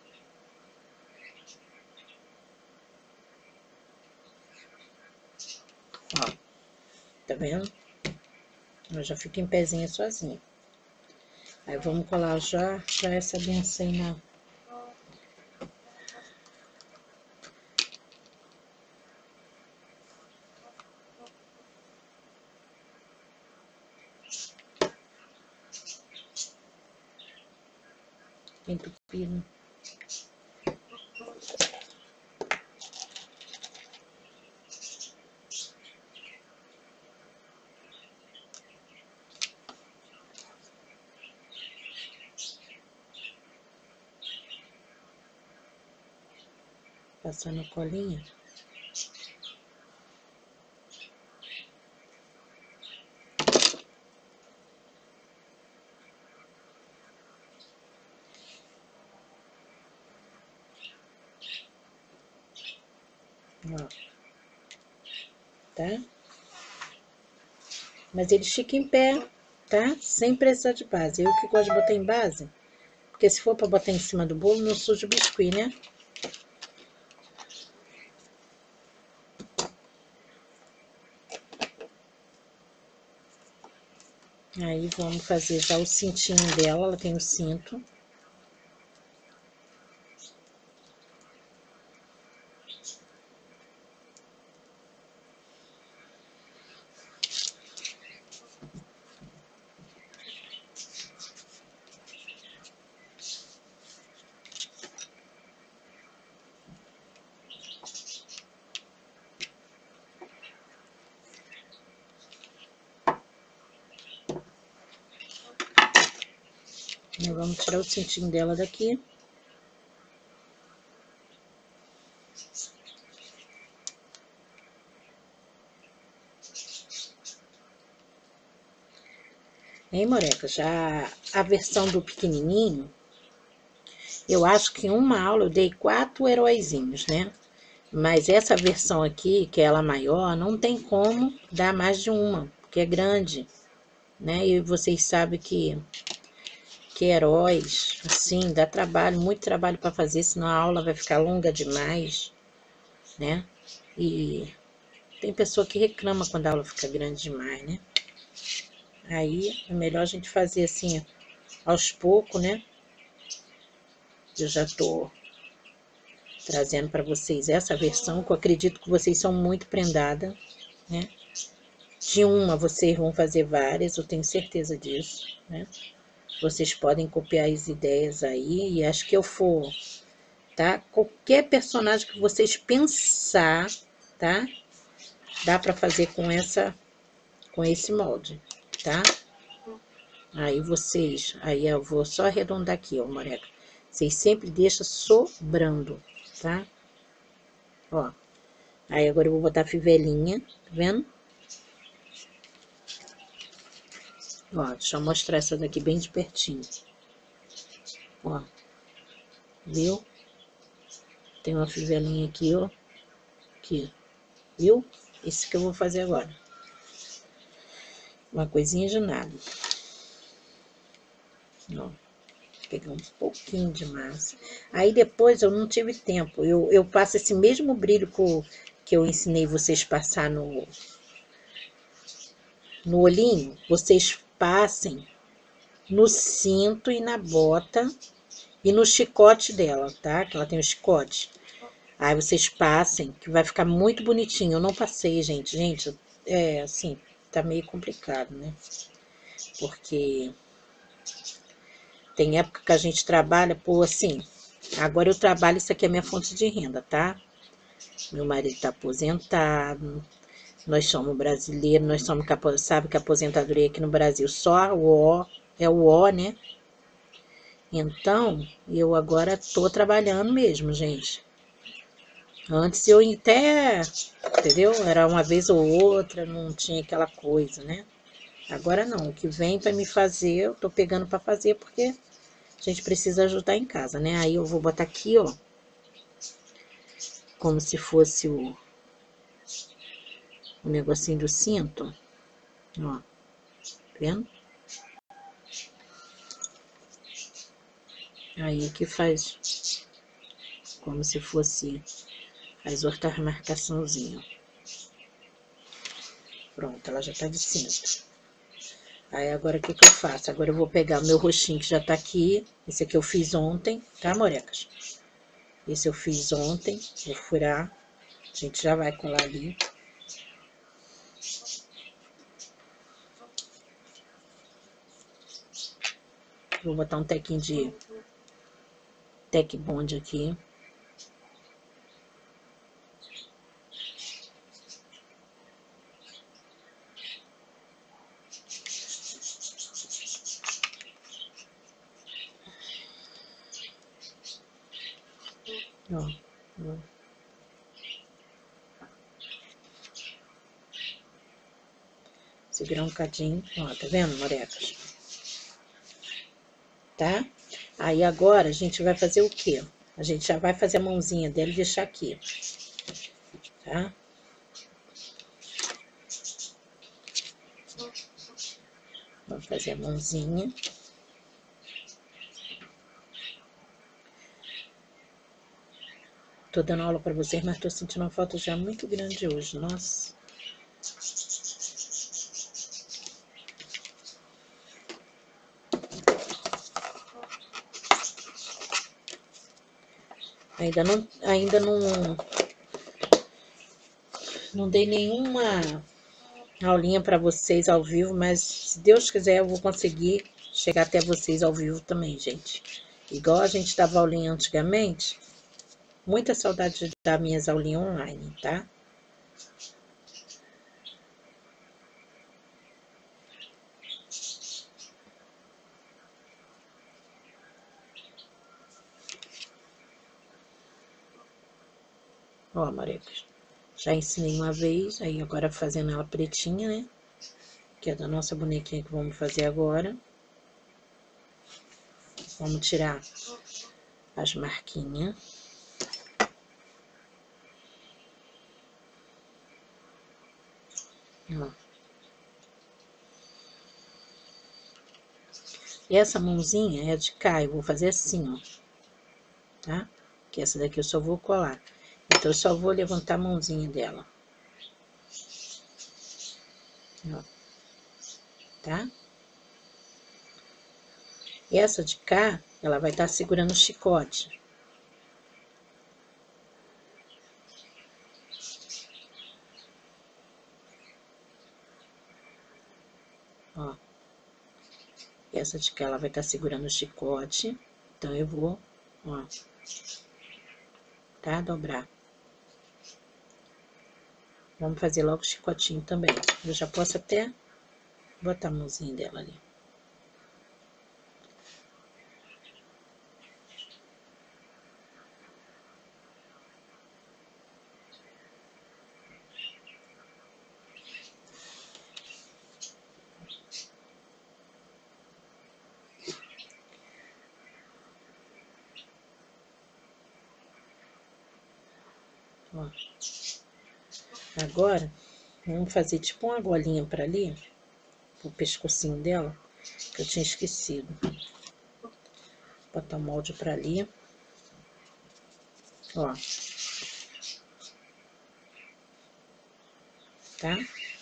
Ó, tá vendo? Ela já fica em pezinha sozinha. Aí vamos colar já, já essa benção aí na... fica entupido. Passando colinha. Ó. Tá? Mas ele fica em pé, tá? Sem precisar de base. Eu que gosto de botar em base, porque se for pra botar em cima do bolo, não suja o biscuit, né? Aí, vamos fazer já o cintinho dela, ela tem o cinto. Aí, vamos tirar o cintinho dela daqui. Hein, Moreca? Já a versão do pequenininho, eu acho que em uma aula eu dei quatro heróizinhos, né? Mas essa versão aqui, que é ela maior, não tem como dar mais de uma, porque é grande, né? E vocês sabem que, que heróis, assim, dá trabalho, muito trabalho para fazer, senão a aula vai ficar longa demais, né? E tem pessoa que reclama quando a aula fica grande demais, né? Aí é melhor a gente fazer assim, aos poucos, né? Eu já tô trazendo para vocês essa versão, que eu acredito que vocês são muito prendadas, né? De uma, vocês vão fazer várias, eu tenho certeza disso, né? Vocês podem copiar as ideias aí, e acho que eu for, tá? Qualquer personagem que vocês pensar, tá? Dá para fazer com essa, com esse molde, tá? Aí vocês, aí eu vou só arredondar aqui, ó, Moreca. Vocês sempre deixam sobrando, tá? Ó, aí agora eu vou botar a fivelinha, tá vendo? Ó, deixa eu mostrar essa daqui bem de pertinho. Ó, viu? Tem uma fivelinha aqui, ó. Aqui, viu? Esse que eu vou fazer agora. Uma coisinha de nada. Ó, pegar um pouquinho de massa. Aí depois eu não tive tempo. Eu, eu passo esse mesmo brilho que eu, que eu ensinei vocês passar no, no olhinho. Vocês passem no cinto e na bota e no chicote dela, tá? Que ela tem o chicote. Aí vocês passem, que vai ficar muito bonitinho. Eu não passei, gente. Gente, é assim, tá meio complicado, né? Porque tem época que a gente trabalha por assim. Agora eu trabalho, isso aqui é minha fonte de renda, tá? Meu marido tá aposentado. Nós somos brasileiros, nós somos, sabe que a aposentadoria aqui no Brasil só o O, é o O, né? Então, eu agora tô trabalhando mesmo, gente. Antes eu até, entendeu? Era uma vez ou outra, não tinha aquela coisa, né? Agora não, o que vem para me fazer, eu tô pegando para fazer porque a gente precisa ajudar em casa, né? Aí eu vou botar aqui, ó, como se fosse o, o negocinho do cinto, ó, tá vendo? Aí que faz como se fosse as outras marcaçãozinhas. Pronto, ela já tá de cinto. Aí agora o que que eu faço? Agora eu vou pegar o meu roxinho que já tá aqui. Esse aqui eu fiz ontem, tá, morecas? Esse eu fiz ontem, vou furar. A gente já vai colar ali. Vou botar um tequinho de Tec Bond aqui. Ó, ó. Segurar um cadinho, ó, tá vendo, morecas? Tá? Aí agora a gente vai fazer o quê? A gente já vai fazer a mãozinha dele e deixar aqui, tá? Vamos fazer a mãozinha. Tô dando aula pra vocês, mas tô sentindo uma falta já muito grande hoje, nossa. Ainda não, ainda não, não dei nenhuma aulinha pra vocês ao vivo, mas se Deus quiser eu vou conseguir chegar até vocês ao vivo também, gente. Igual a gente dava aulinha antigamente, muita saudade de dar minhas aulinhas online, tá? Ó, Marecas, já ensinei uma vez, aí agora fazendo ela pretinha, né? Que é da nossa bonequinha que vamos fazer agora. Vamos tirar as marquinhas. Ó. E essa mãozinha é de cá, eu vou fazer assim, ó. Tá? Que essa daqui eu só vou colar. Então, eu só vou levantar a mãozinha dela. Ó. Tá? E essa de cá, ela vai estar segurando o chicote. Ó. E essa de cá, ela vai estar segurando o chicote. Então, eu vou, ó. Tá? Dobrar. Vamos fazer logo o chicotinho também. Eu já posso até botar a mãozinha dela ali. Ó. Agora, vamos fazer tipo uma golinha pra ali, pro pescocinho dela, que eu tinha esquecido. Botar o molde pra ali. Ó. Tá?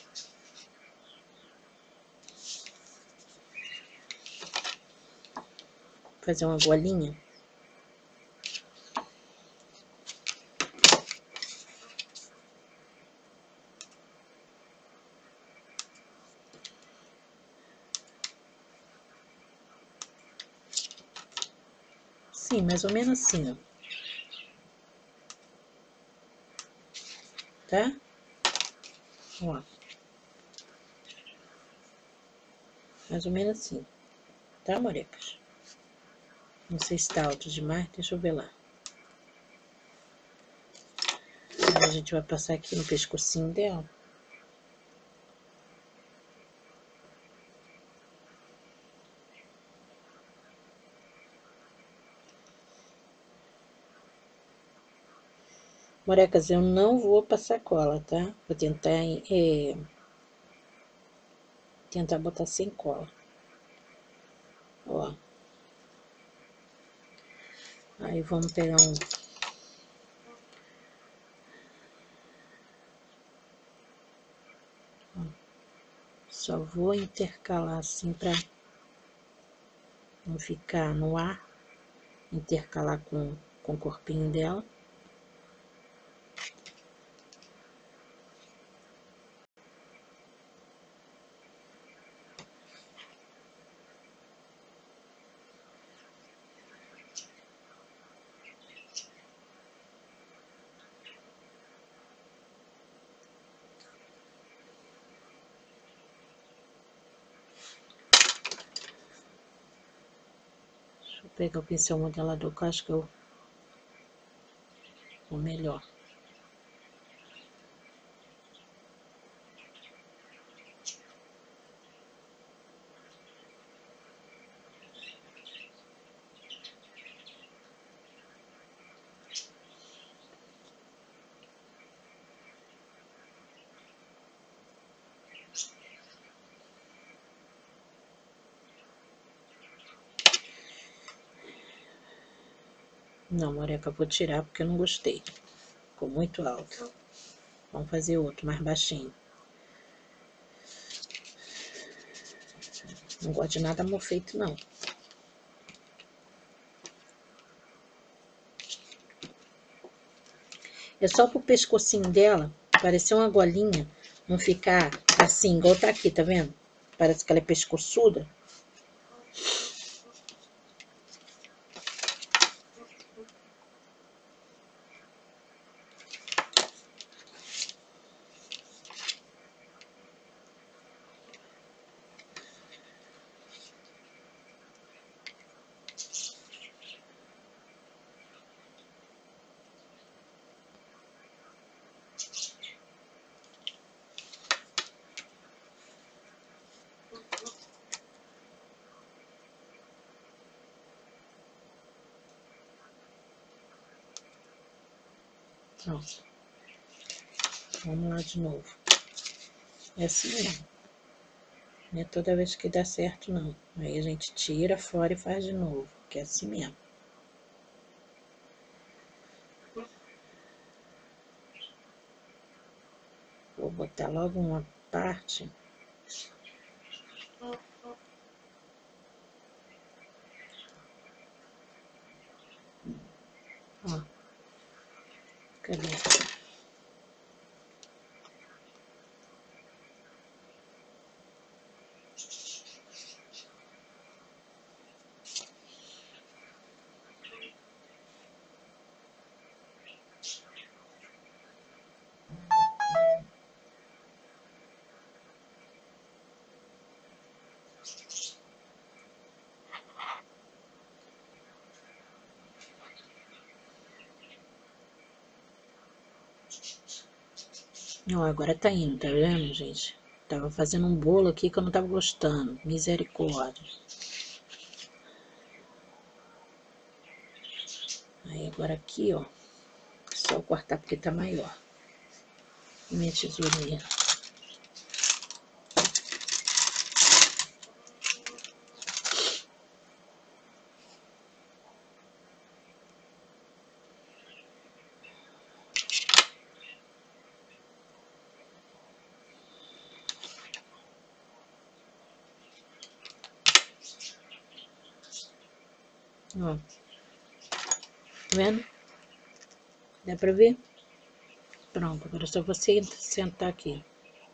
Fazer uma golinha. Sim, mais ou menos assim, ó. Tá? Ó. Mais ou menos assim. Tá, morecas? Não sei se tá alto demais, deixa eu ver lá. Aí a gente vai passar aqui no pescocinho dela. Morecas, eu não vou passar cola, tá? Vou tentar, é, tentar botar sem cola. Ó. Aí vamos pegar um... Ó. Só vou intercalar assim pra não ficar no ar. Intercalar com, com o corpinho dela. pegar o pincel modelador, que eu acho que eu vou melhor. Não, Moreca, eu vou tirar porque eu não gostei. Ficou muito alto. Vamos fazer outro, mais baixinho. Não gosto de nada mal feito, não. É só pro pescocinho dela parecer uma golinha, não ficar assim, igual tá aqui, tá vendo? Parece que ela é pescoçuda. Pronto. Vamos lá de novo. É assim mesmo. Não é toda vez que dá certo, não. Aí a gente tira fora e faz de novo, que é assim mesmo. Vou botar logo uma parte. Ó. Cadê? Ó, agora tá indo, tá vendo, gente? Tava fazendo um bolo aqui que eu não tava gostando. Misericórdia. Aí agora aqui, ó. Só cortar porque tá maior. Minha tesourinha. Ó. Tá vendo? Dá pra ver? Pronto, agora é só você sentar aqui.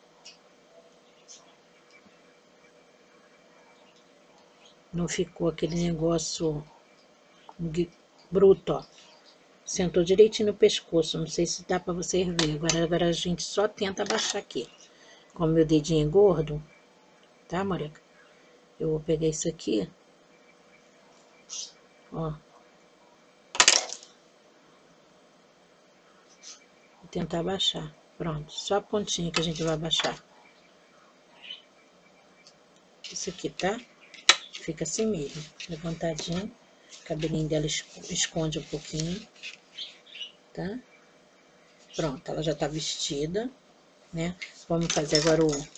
Não ficou aquele negócio bruto, ó. Sentou direitinho no pescoço. Não sei se dá pra vocês verem. Agora, agora a gente só tenta abaixar aqui. Como meu dedinho é gordo, tá, Moreca? Eu vou pegar isso aqui. Ó. Vou tentar abaixar. Pronto. Só a pontinha que a gente vai abaixar. Isso aqui, tá? Fica assim mesmo. Levantadinho. O cabelinho dela esconde um pouquinho. Tá? Pronto. Ela já tá vestida, né? Vamos fazer agora o...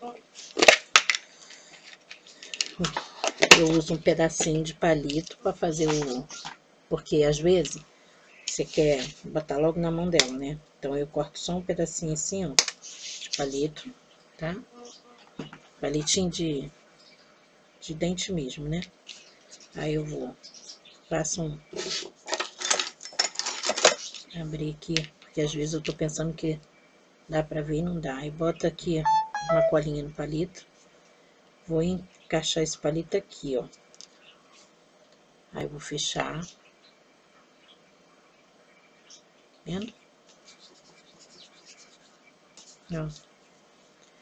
Eu uso um pedacinho de palito para fazer o... Porque às vezes você quer botar logo na mão dela, né? Então eu corto só um pedacinho assim, ó, de palito, tá? Palitinho de, de dente mesmo, né? Aí eu vou, faço um... Abrir aqui, porque às vezes eu tô pensando que dá pra ver e não dá. Aí boto aqui uma colinha no palito. Vou encaixar esse palito aqui, ó. Aí eu vou fechar. Vendo? Ó.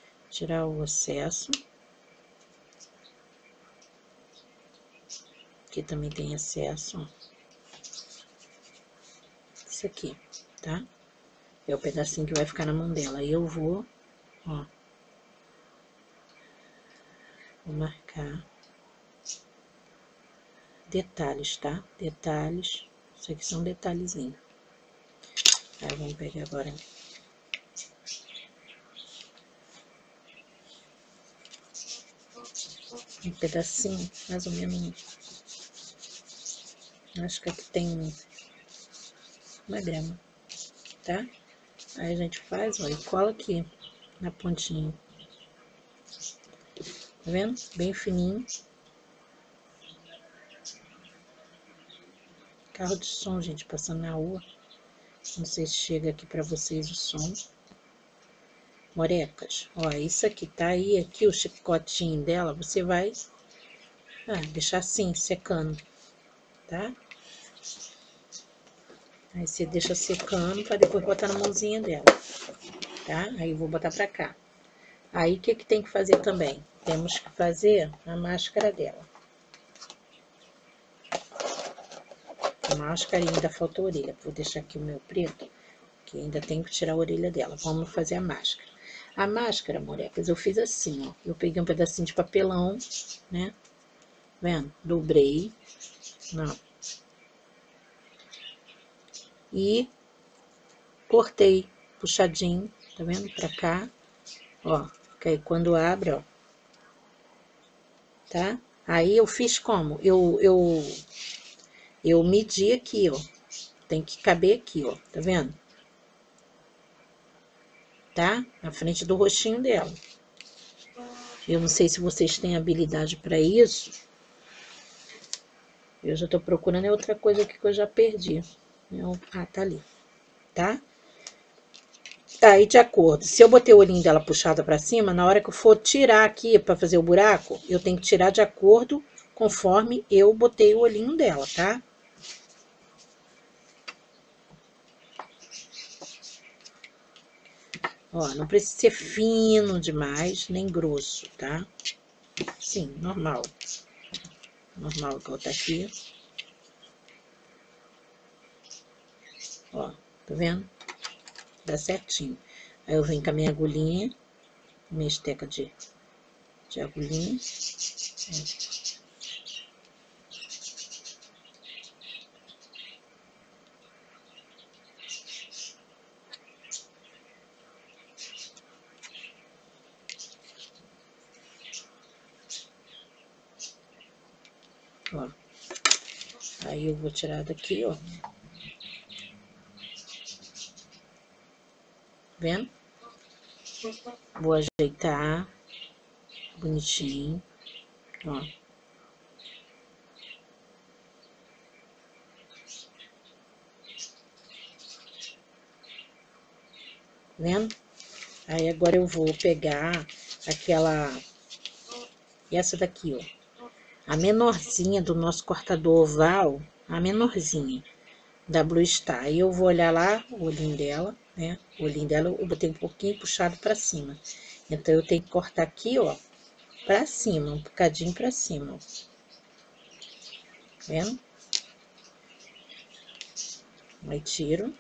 Tirar o excesso. Aqui também tem excesso, ó. Isso aqui, tá? É o pedacinho que vai ficar na mão dela. Aí eu vou, ó. Vou marcar. Detalhes, tá? Detalhes. Isso aqui são detalhezinhos. Aí, vamos pegar agora um pedacinho, mais ou menos. Acho que aqui tem uma grama, tá? Aí a gente faz, ó, e cola aqui na pontinha. Tá vendo? Bem fininho. Carro de som, gente, passando na rua. Não sei se chega aqui pra vocês o som. Morecas, ó, isso aqui tá aí, aqui o chicotinho dela, você vai ah, deixar assim, secando, tá? Aí você deixa secando pra depois botar na mãozinha dela, tá? Aí eu vou botar pra cá. Aí, o que que tem que fazer também? Temos que fazer a máscara dela. A máscara ainda falta a orelha. Vou deixar aqui o meu preto, que ainda tenho que tirar a orelha dela. Vamos fazer a máscara. A máscara, molecas, eu fiz assim, ó. Eu peguei um pedacinho de papelão, né? Vendo? Dobrei. Não. E cortei puxadinho, tá vendo? Pra cá, ó. Que aí quando abre, ó. Tá? Aí eu fiz como? Eu, eu, eu medi aqui, ó. Tem que caber aqui, ó. Tá vendo? Tá? Na frente do rostinho dela. Eu não sei se vocês têm habilidade pra isso. Eu já tô procurando é outra coisa aqui que eu já perdi. Eu, ah, tá ali. Tá? Aí, de acordo. Se eu botei o olhinho dela puxado pra cima, na hora que eu for tirar aqui pra fazer o buraco, eu tenho que tirar de acordo conforme eu botei o olhinho dela, tá? Ó, não precisa ser fino demais, nem grosso, tá? Sim, normal. Normal, igual tá aqui. Ó, tá vendo? Dá certinho. Aí eu venho com a minha agulhinha, minha esteca de, de agulhinha. Ó. Aí eu vou tirar daqui, ó. Vendo? Vou ajeitar bonitinho, ó. Vendo? Aí agora eu vou pegar aquela, essa daqui, ó. A menorzinha do nosso cortador oval, a menorzinha da Blue Star. Aí eu vou olhar lá o olhinho dela, né? O olhinho dela eu botei um pouquinho puxado pra cima. Então eu tenho que cortar aqui, ó, pra cima, um bocadinho pra cima, ó. Vendo? Aí tiro.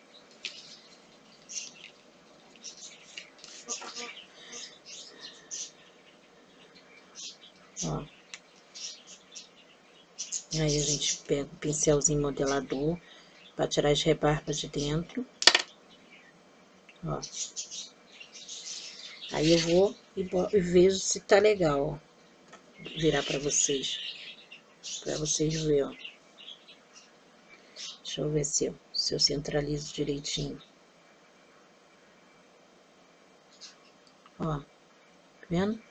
Ó. Aí a gente pega o pincelzinho modelador para tirar as rebarbas de dentro. Ó. Aí eu vou e, e vejo se tá legal, ó. Vou virar para vocês. Para vocês verem, ó. Deixa eu ver se eu, se eu centralizo direitinho. Ó. Tá vendo?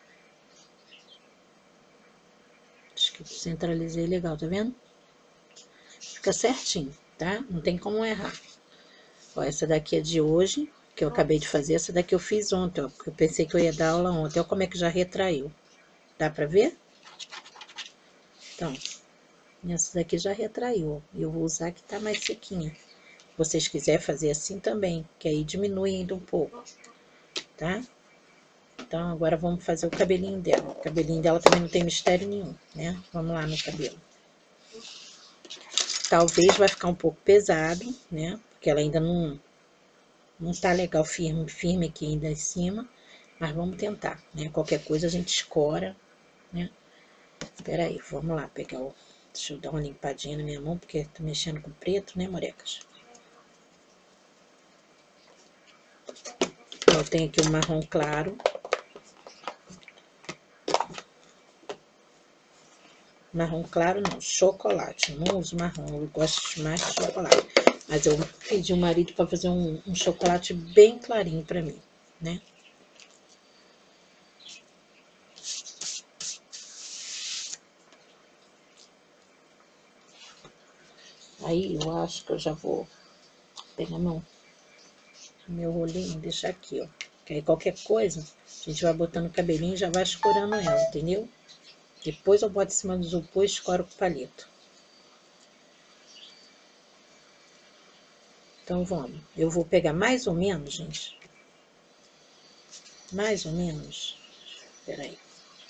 Acho que centralizei legal, tá vendo? Fica certinho, tá? Não tem como errar. Ó, essa daqui é de hoje, que eu acabei de fazer. Essa daqui eu fiz ontem, ó, porque eu pensei que eu ia dar aula ontem. Olha como é que já retraiu. Dá pra ver? Então, essa daqui já retraiu, ó. E eu vou usar que tá mais sequinha. Se vocês quiserem fazer assim também, que aí diminui ainda um pouco, tá? Então, agora vamos fazer o cabelinho dela. O cabelinho dela também não tem mistério nenhum, né? Vamos lá no cabelo. Talvez vai ficar um pouco pesado, né? Porque ela ainda não, não tá legal firme, firme aqui ainda em cima. Mas vamos tentar, né? Qualquer coisa a gente escora, né? Espera aí, vamos lá pegar o... Deixa eu dar uma limpadinha na minha mão, porque tô mexendo com preto, né, morecas? Eu tenho aqui o marrom claro. Marrom claro não, chocolate. Eu não uso marrom, eu gosto mais de chocolate. Mas eu pedi o marido para fazer um, um chocolate bem clarinho para mim, né? Aí eu acho que eu já vou pegar meu, meu rolinho e deixar aqui, ó. Que aí qualquer coisa, a gente vai botando o cabelinho e já vai escorando ela, entendeu? Depois eu boto em cima do isopor e escoro com o palito. Então vamos. Eu vou pegar mais ou menos, gente. Mais ou menos. Espera aí.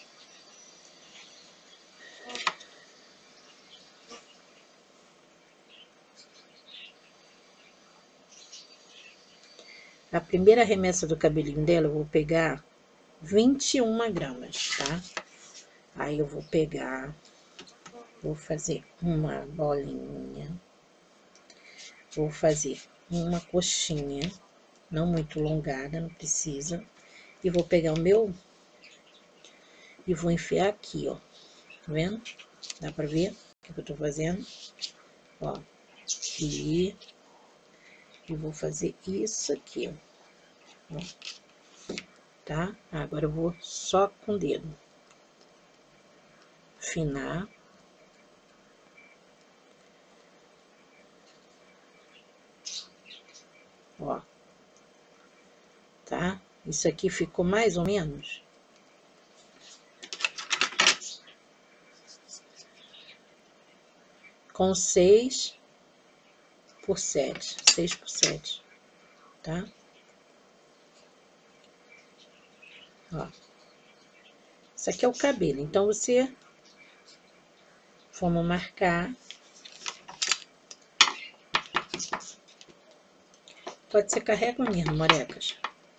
A primeira remessa do cabelinho dela, eu vou pegar vinte e uma gramas, tá? Aí eu vou pegar, vou fazer uma bolinha, vou fazer uma coxinha, não muito alongada, não precisa. E vou pegar o meu e vou enfiar aqui, ó. Tá vendo? Dá pra ver o que eu tô fazendo? Ó, aqui. E vou fazer isso aqui, ó. Tá? Agora eu vou só com o dedo. Afinar. Ó. Tá? Isso aqui ficou mais ou menos. Com seis por sete. seis por sete. Tá? Ó. Isso aqui é o cabelo. Então, você... Vamos marcar. Pode ser carrega mesmo, morecas.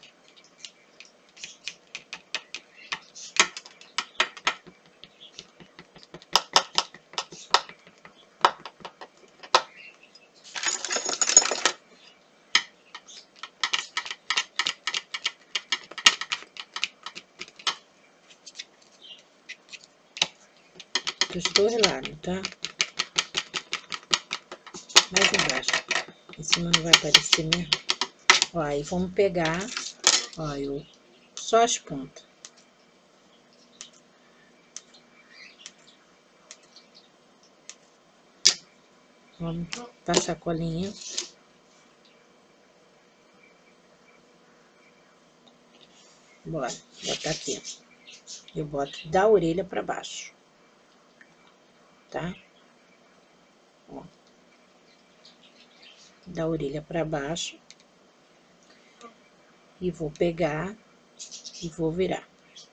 Dos dois lados, tá? Mais embaixo. Em cima não vai aparecer mesmo. Ó, aí vamos pegar, ó, eu, só as pontas. Vamos passar a colinha. Bora, botar aqui. Eu boto da orelha pra baixo. Tá? Ó. Da orelha pra baixo. E vou pegar e vou virar.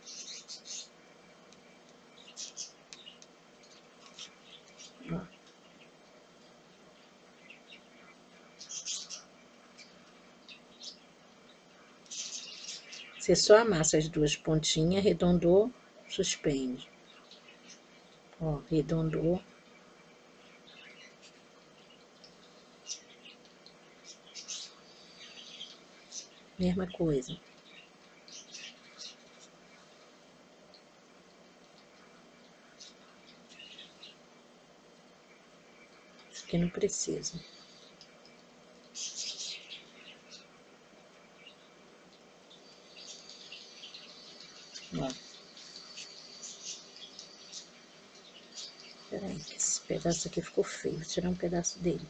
Ó. Você só amassa as duas pontinhas, arredondou, suspende. Ó, arredondou. Mesma coisa. Aqui não precisa. Ó. Peraí, esse pedaço aqui ficou feio. Vou tirar um pedaço dele.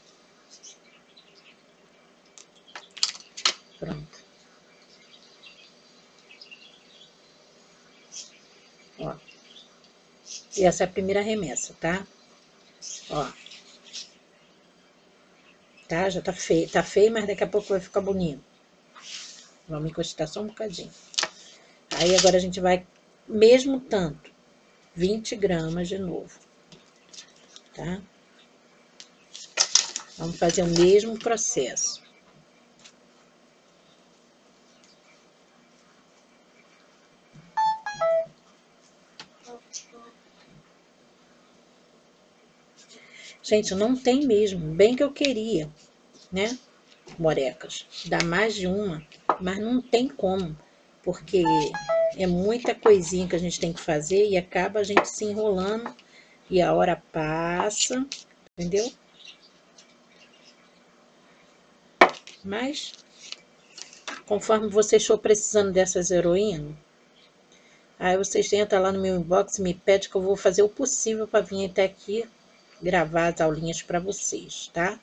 Pronto. Ó. E essa é a primeira remessa, tá? Ó. Tá? Já tá feio. Tá feio, mas daqui a pouco vai ficar bonito. Vamos encostar só um bocadinho. Aí agora a gente vai, mesmo tanto, vinte gramas de novo. Tá? Vamos fazer o mesmo processo. Gente, não tem mesmo, bem que eu queria, né? Morecas, dá mais de uma, mas não tem como, porque é muita coisinha que a gente tem que fazer e acaba a gente se enrolando e a hora passa, entendeu? Mas, conforme vocês for precisando dessas heroínas, aí vocês entram lá no meu inbox e me pedem que eu vou fazer o possível para vir até aqui gravar as aulinhas para vocês, tá?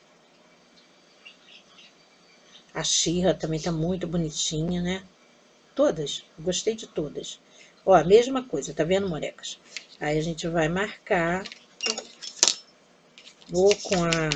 A Xirra também tá muito bonitinha, né? Todas, gostei de todas. Ó, a mesma coisa, tá vendo, morecas? Aí a gente vai marcar. Vou com a...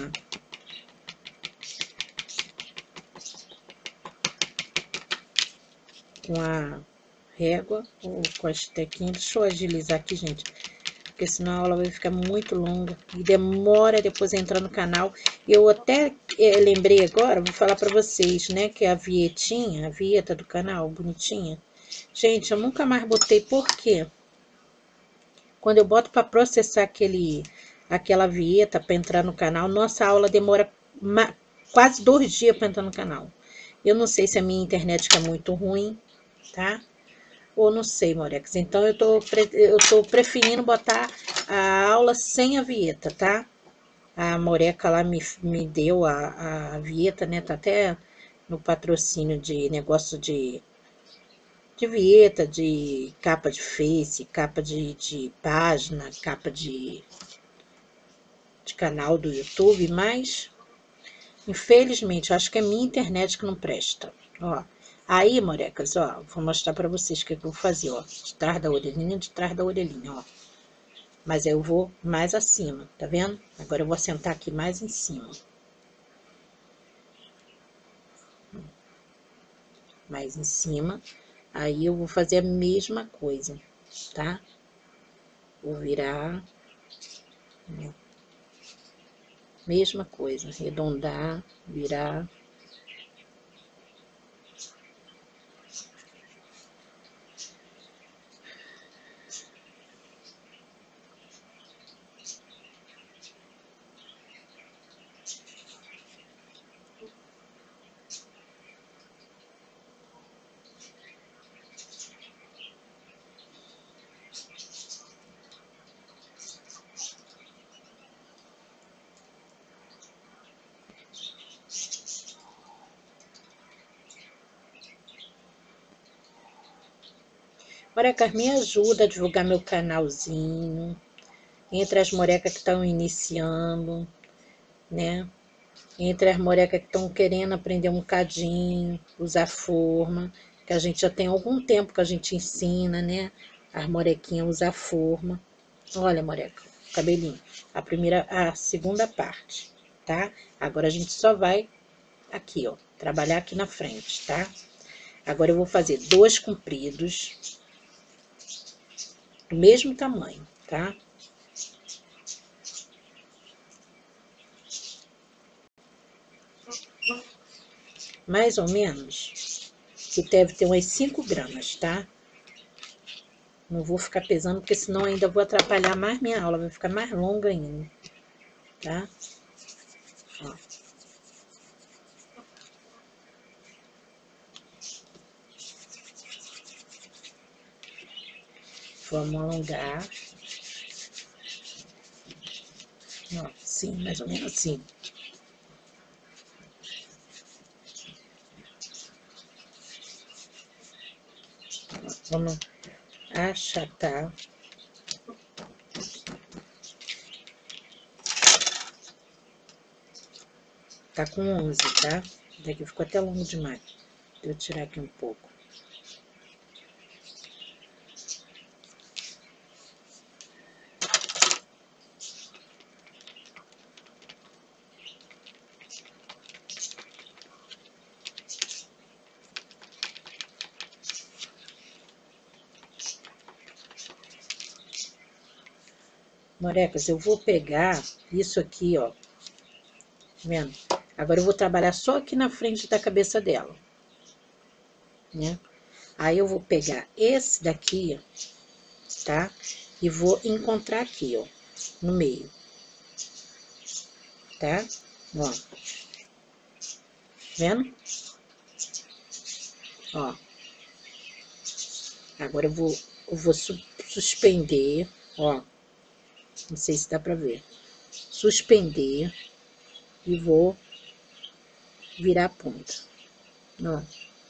Com a régua, ou com as tequinhas. Deixa eu agilizar aqui, gente. Porque senão a aula vai ficar muito longa. E demora depois entrar no canal. Eu até é, lembrei agora, vou falar pra vocês, né? Que a vietinha, a vieta do canal, bonitinha. Gente, eu nunca mais botei, por quê? Quando eu boto para processar aquele, aquela vinheta para entrar no canal, nossa aula demora quase dois dias para entrar no canal. Eu não sei se a minha internet que é muito ruim, tá? Ou não sei, Morex. Então, eu tô, eu tô preferindo botar a aula sem a vinheta, tá? A Moreca lá me, me deu a, a vinheta, né? Tá até no patrocínio de negócio de... de vinheta, de capa de Face, capa de, de página, capa de, de canal do YouTube, mas infelizmente, eu acho que é minha internet que não presta. Ó, aí, morecas, ó, vou mostrar pra vocês o que, que eu vou fazer, ó, de trás da orelhinha, de trás da orelhinha, ó. Mas eu vou mais acima, tá vendo? Agora eu vou sentar aqui mais em cima. Mais em cima. Aí eu vou fazer a mesma coisa, tá? Vou virar. Mesma coisa, arredondar, virar. Morecas, me ajuda a divulgar meu canalzinho. Entre as morecas que estão iniciando, né? Entre as morecas que estão querendo aprender um cadinho, usar forma, que a gente já tem algum tempo que a gente ensina, né? As morequinhas usar forma. Olha, moreca, cabelinho. A primeira, a segunda parte, tá? Agora a gente só vai aqui, ó, trabalhar aqui na frente, tá? Agora eu vou fazer dois compridos, do mesmo tamanho, tá? Mais ou menos, que deve ter umas cinco gramas, tá? Não vou ficar pesando, porque senão ainda vou atrapalhar mais minha aula, vai ficar mais longa ainda, tá? Ó. Vamos alongar. Ó, sim, mais ou menos assim. Vamos achatar. Tá com onze, tá? Daqui ficou até longo demais. Deixa eu tirar aqui um pouco. Morecas, eu vou pegar isso aqui, ó. Vendo? Agora eu vou trabalhar só aqui na frente da cabeça dela, né? Aí eu vou pegar esse daqui, tá? E vou encontrar aqui, ó, no meio, tá? Ó, vendo? Ó, agora eu vou, eu vou su suspender, ó, não sei se dá pra ver, suspender e vou virar a ponta, ó.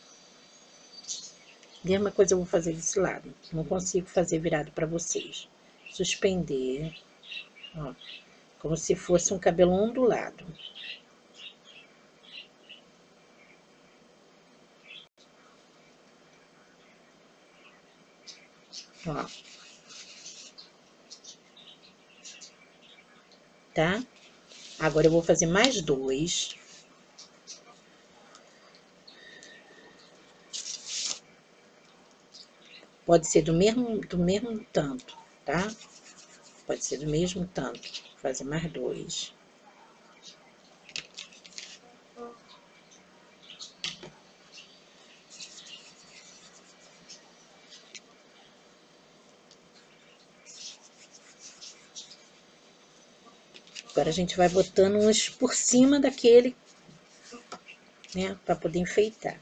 Mesma coisa eu vou fazer desse lado, não consigo fazer virado pra vocês. Suspender, ó, como se fosse um cabelo ondulado. Ó, tá? Agora eu vou fazer mais dois. Pode ser do mesmo, do mesmo tanto, tá? Pode ser do mesmo tanto. Vou fazer mais dois. Agora a gente vai botando uns por cima daquele, né? Pra poder enfeitar.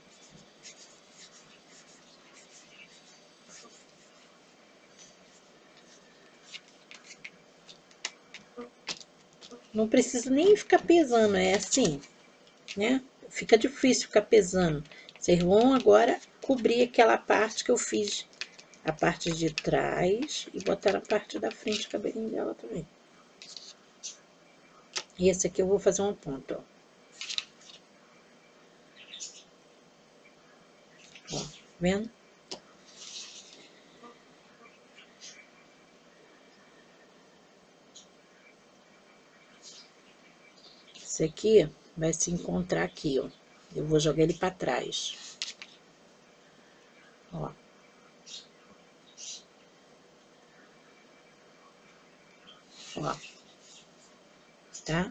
Não precisa nem ficar pesando, é assim, né? Fica difícil ficar pesando. Vocês vão agora cobrir aquela parte que eu fiz. A parte de trás e botar a parte da frente do cabelinho dela também. E esse aqui eu vou fazer uma ponta, ó. Ó, vendo? Esse aqui vai se encontrar aqui, ó. Eu vou jogar ele pra trás. Ó. Ó. Tá?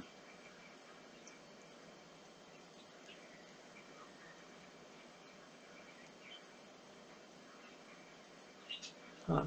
Ó.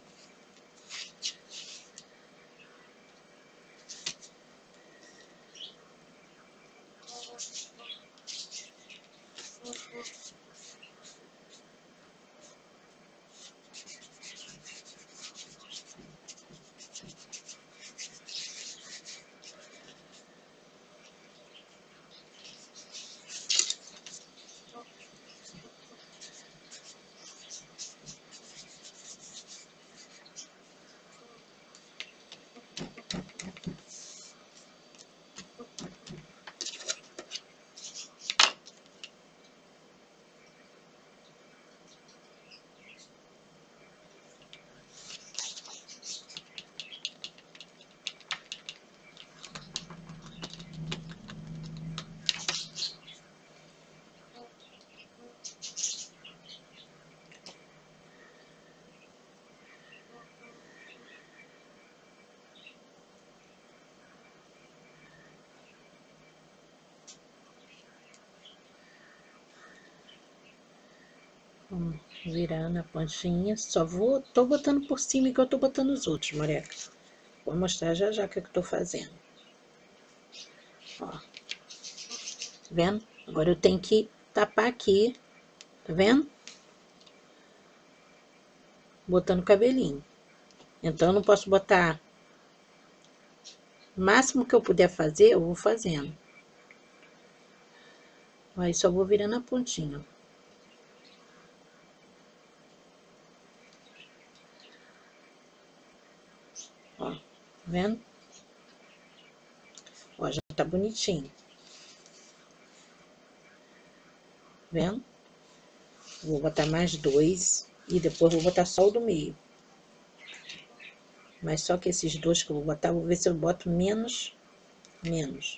Vamos virar na pontinha. Só vou... Tô botando por cima igual eu tô botando os outros, moleque. Vou mostrar já já o que eu tô fazendo. Ó. Tá vendo? Agora eu tenho que tapar aqui. Tá vendo? Botando o cabelinho. Então, eu não posso botar... O máximo que eu puder fazer, eu vou fazendo. Aí, só vou virando a pontinha. Ó, tá vendo? Ó, já tá bonitinho. Vendo? Vou botar mais dois e depois vou botar só o do meio. Mas só que esses dois que eu vou botar, vou ver se eu boto menos, menos.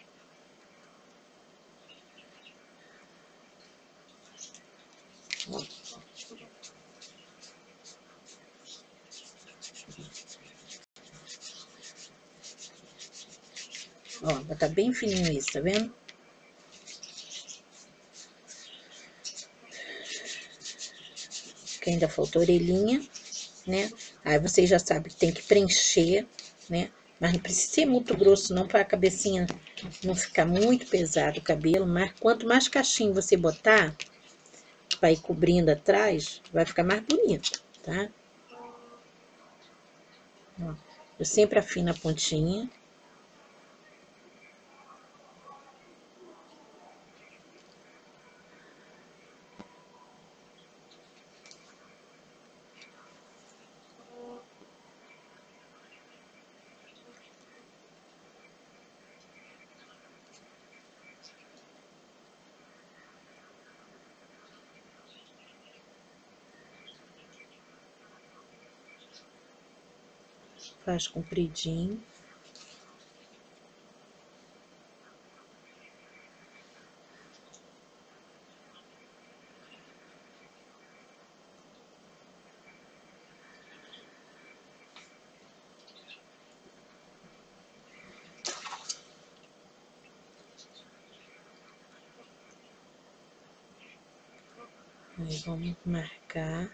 Ó. Ó, botar bem fininho isso, tá vendo? Que ainda falta orelhinha, né? Aí vocês já sabem que tem que preencher, né? Mas não precisa ser muito grosso não, para a cabecinha não ficar muito pesado o cabelo. Mas quanto mais cachinho você botar, vai ir cobrindo atrás, vai ficar mais bonito, tá? Ó, eu sempre afino a pontinha. Faz compridinho. Aí vamos marcar.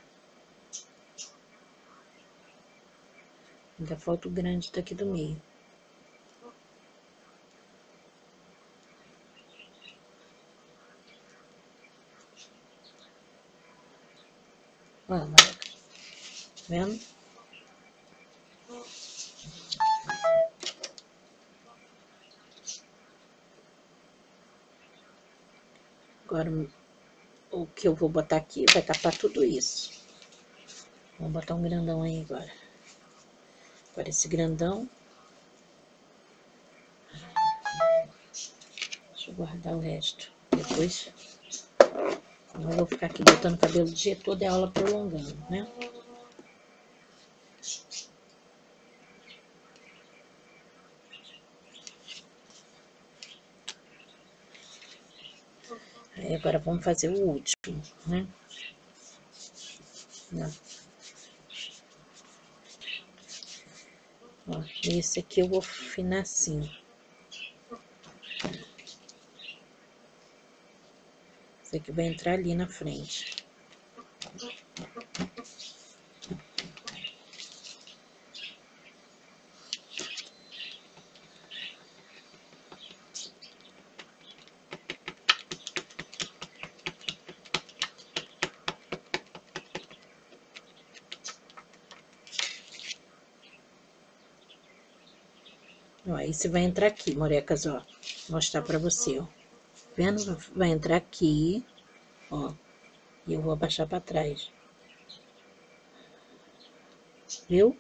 Ainda falta o grande daqui do meio. Ó, marca. Tá vendo? Agora, o que eu vou botar aqui vai tapar tudo isso. Vamos botar um grandão aí agora. Agora esse grandão. Deixa eu guardar o resto. Depois, não vou ficar aqui botando cabelo o dia todo, é aula prolongando, né? Aí agora vamos fazer o último, né? Não. Ó, esse aqui eu vou afinar assim. Esse aqui vai entrar ali na frente. Ó, esse vai entrar aqui, morecas, ó. Vou mostrar pra você, ó. Vendo? Vai entrar aqui, ó. E eu vou abaixar pra trás. Viu?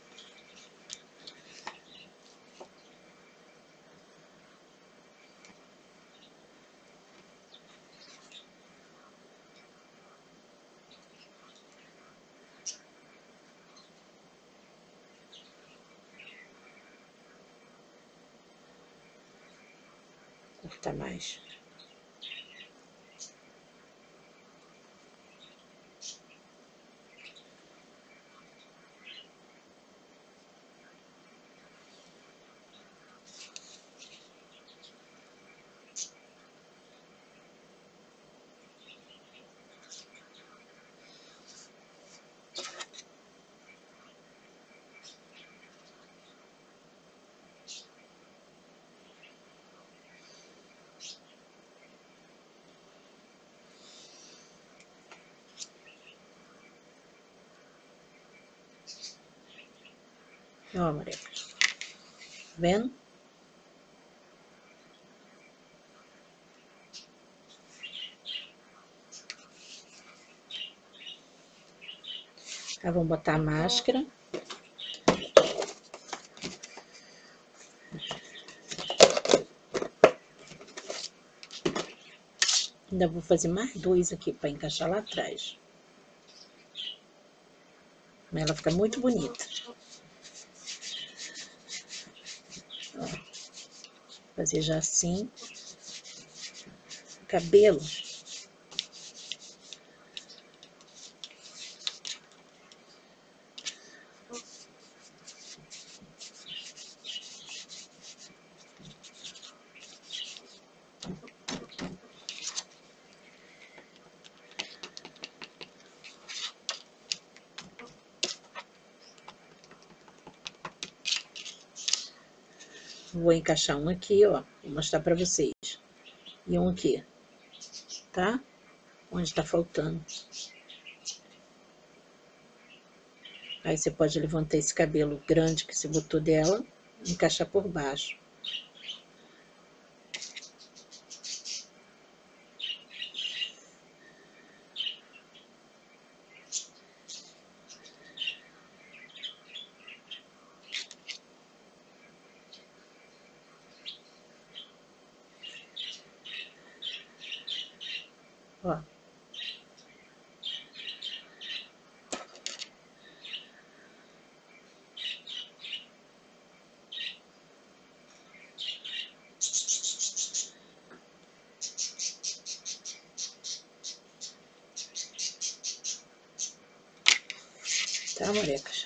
Cortar mais. Ó, morecas. Vendo? Aí vamos botar a máscara. Ainda vou fazer mais dois aqui para encaixar lá atrás. Mas ela fica muito bonita. Ó, fazer já assim. Cabelo. Vou encaixar um aqui, ó. Vou mostrar pra vocês. E um aqui. Tá? Onde tá faltando. Aí você pode levantar esse cabelo grande que você botou dela e encaixar por baixo. Ó. Tá, morecas?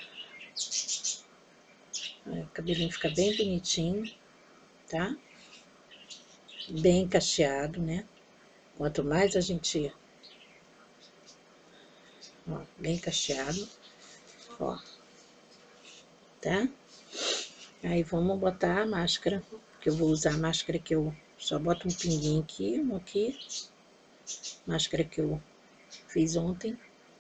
O cabelinho fica bem bonitinho, tá? Bem cacheado, né? Quanto mais a gente... Ó, bem cacheado. Ó. Tá? Aí vamos botar a máscara, que eu vou usar a máscara que eu só boto um pinguinho aqui, um aqui. Máscara que eu fiz ontem.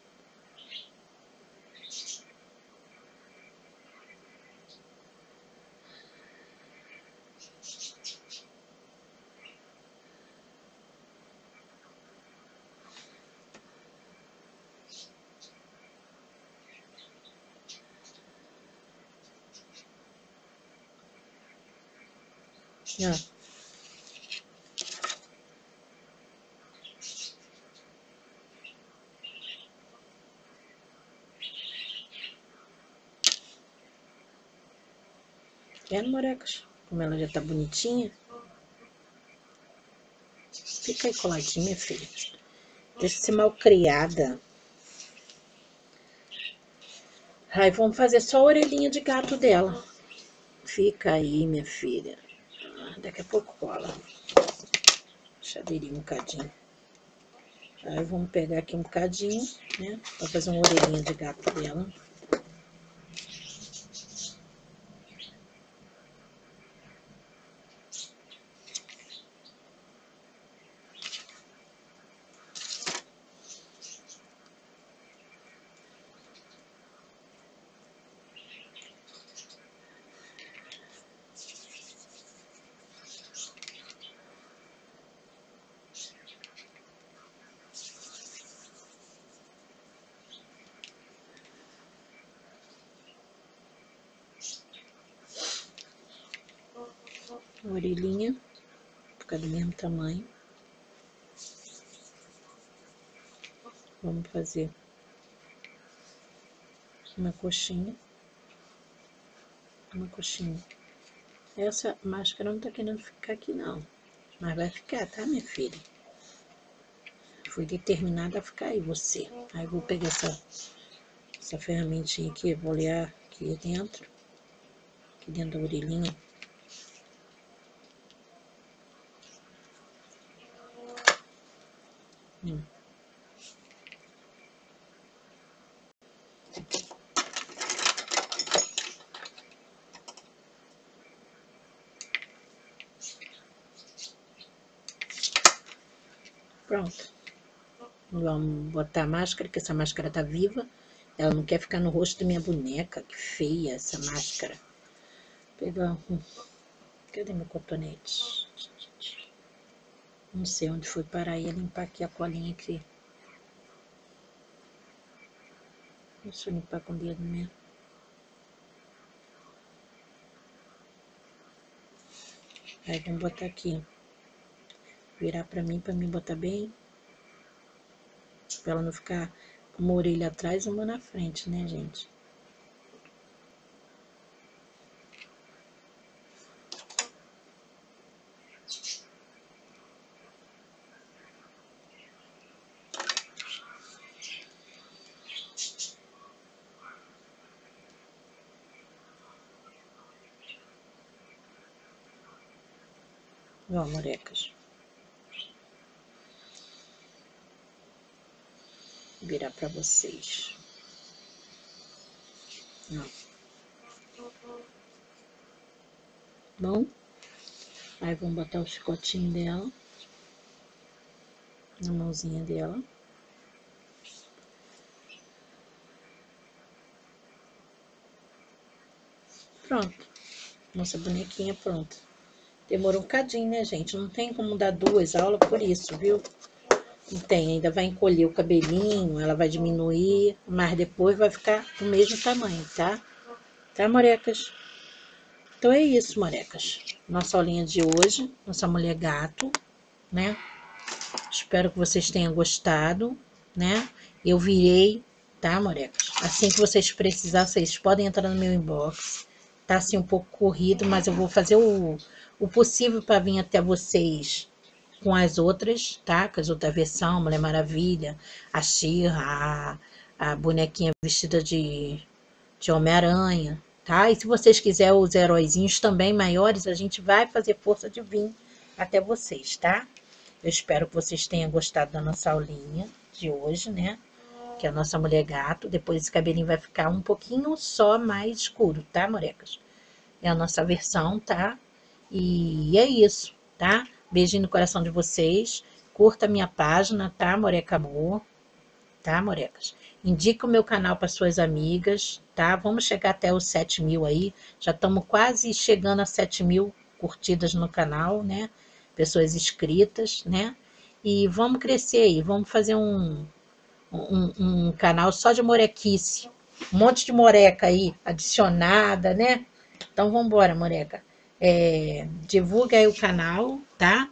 Ó. Vendo, morecas? Como ela já tá bonitinha. Fica aí coladinha, filha. Deixa de ser mal criada. Aí vamos fazer só a orelhinha de gato dela. Fica aí, minha filha. Daqui a pouco cola. Deixa eu aderir um bocadinho. Aí vamos pegar aqui um bocadinho, né? Pra fazer uma orelhinha de gato dela. A orelhinha, fica do mesmo tamanho. Vamos fazer uma coxinha. Uma coxinha. Essa máscara não tá querendo ficar aqui, não. Mas vai ficar, tá, minha filha? Foi determinada a ficar aí, você. Aí vou pegar essa, essa ferramentinha aqui, vou olhar aqui dentro. Aqui dentro da orelhinha. Hum. Pronto. Vamos botar a máscara, que essa máscara tá viva. Ela não quer ficar no rosto da minha boneca. Que feia essa máscara. Vou pegar um... Cadê meu cotonete? Não sei onde foi parar. Ia limpar aqui a colinha aqui. Deixa eu limpar com o dedo mesmo. Aí vamos botar aqui. Virar pra mim, pra mim botar bem. Pra ela não ficar uma orelha atrás e uma na frente, né, gente? Ó, morecas. Vou virar pra vocês. Ó. bom? Aí vamos botar o chicotinho dela na mãozinha dela. Pronto. Nossa bonequinha pronta. Demorou um cadinho, né, gente? Não tem como dar duas aulas por isso, viu? Não tem, ainda vai encolher o cabelinho, ela vai diminuir, mas depois vai ficar do mesmo tamanho, tá? Tá, morecas? Então é isso, morecas. Nossa aulinha de hoje, nossa mulher gato, né? Espero que vocês tenham gostado, né? Eu virei, tá, morecas? Assim que vocês precisarem, vocês podem entrar no meu inbox. Tá assim um pouco corrido, mas eu vou fazer o, o possível para vir até vocês com as outras, tá? Com as outras versões, Mulher Maravilha, a She-Ra, a, a bonequinha vestida de, de Homem-Aranha, tá? E se vocês quiserem os heróizinhos também maiores, a gente vai fazer força de vir até vocês, tá? Eu espero que vocês tenham gostado da nossa aulinha de hoje, né? Que é a nossa mulher gato. Depois esse cabelinho vai ficar um pouquinho só mais escuro, tá, morecas? É a nossa versão, tá? E é isso, tá? Beijinho no coração de vocês. Curta a minha página, tá, Moreca Amor? Tá, morecas? Indica o meu canal para suas amigas, tá? Vamos chegar até os sete mil aí. Já estamos quase chegando a sete mil curtidas no canal, né? Pessoas inscritas, né? E vamos crescer aí. Vamos fazer um, um, um canal só de morequice. Um monte de moreca aí adicionada, né? Então, vamos embora, moreca. É, divulga aí o canal, tá?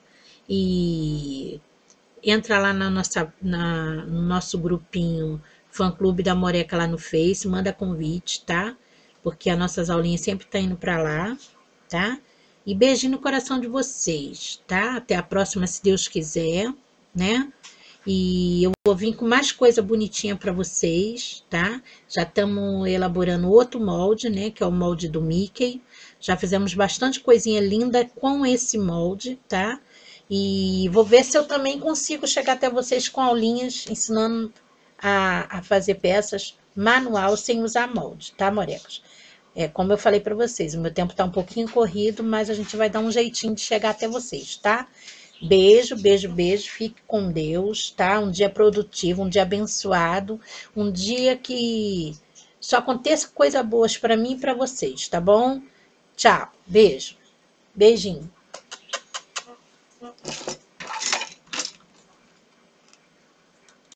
E entra lá na nossa, na, no nosso grupinho Fã Clube da Moreca lá no Face, manda convite, tá? Porque as nossas aulinhas sempre estão indo para lá, tá? E beijinho no coração de vocês, tá? Até a próxima, se Deus quiser, né? E eu vou vir com mais coisa bonitinha para vocês, tá? Já estamos elaborando outro molde, né? Que é o molde do Mickey. Já fizemos bastante coisinha linda com esse molde, tá? E vou ver se eu também consigo chegar até vocês com aulinhas ensinando a, a fazer peças manual sem usar molde, tá, morecos? É, como eu falei para vocês, o meu tempo tá um pouquinho corrido, mas a gente vai dar um jeitinho de chegar até vocês, tá? Beijo, beijo, beijo. Fique com Deus, tá? Um dia produtivo, um dia abençoado, um dia que só aconteça coisas boas para mim e para vocês, tá bom? Tchau, beijo, beijinho.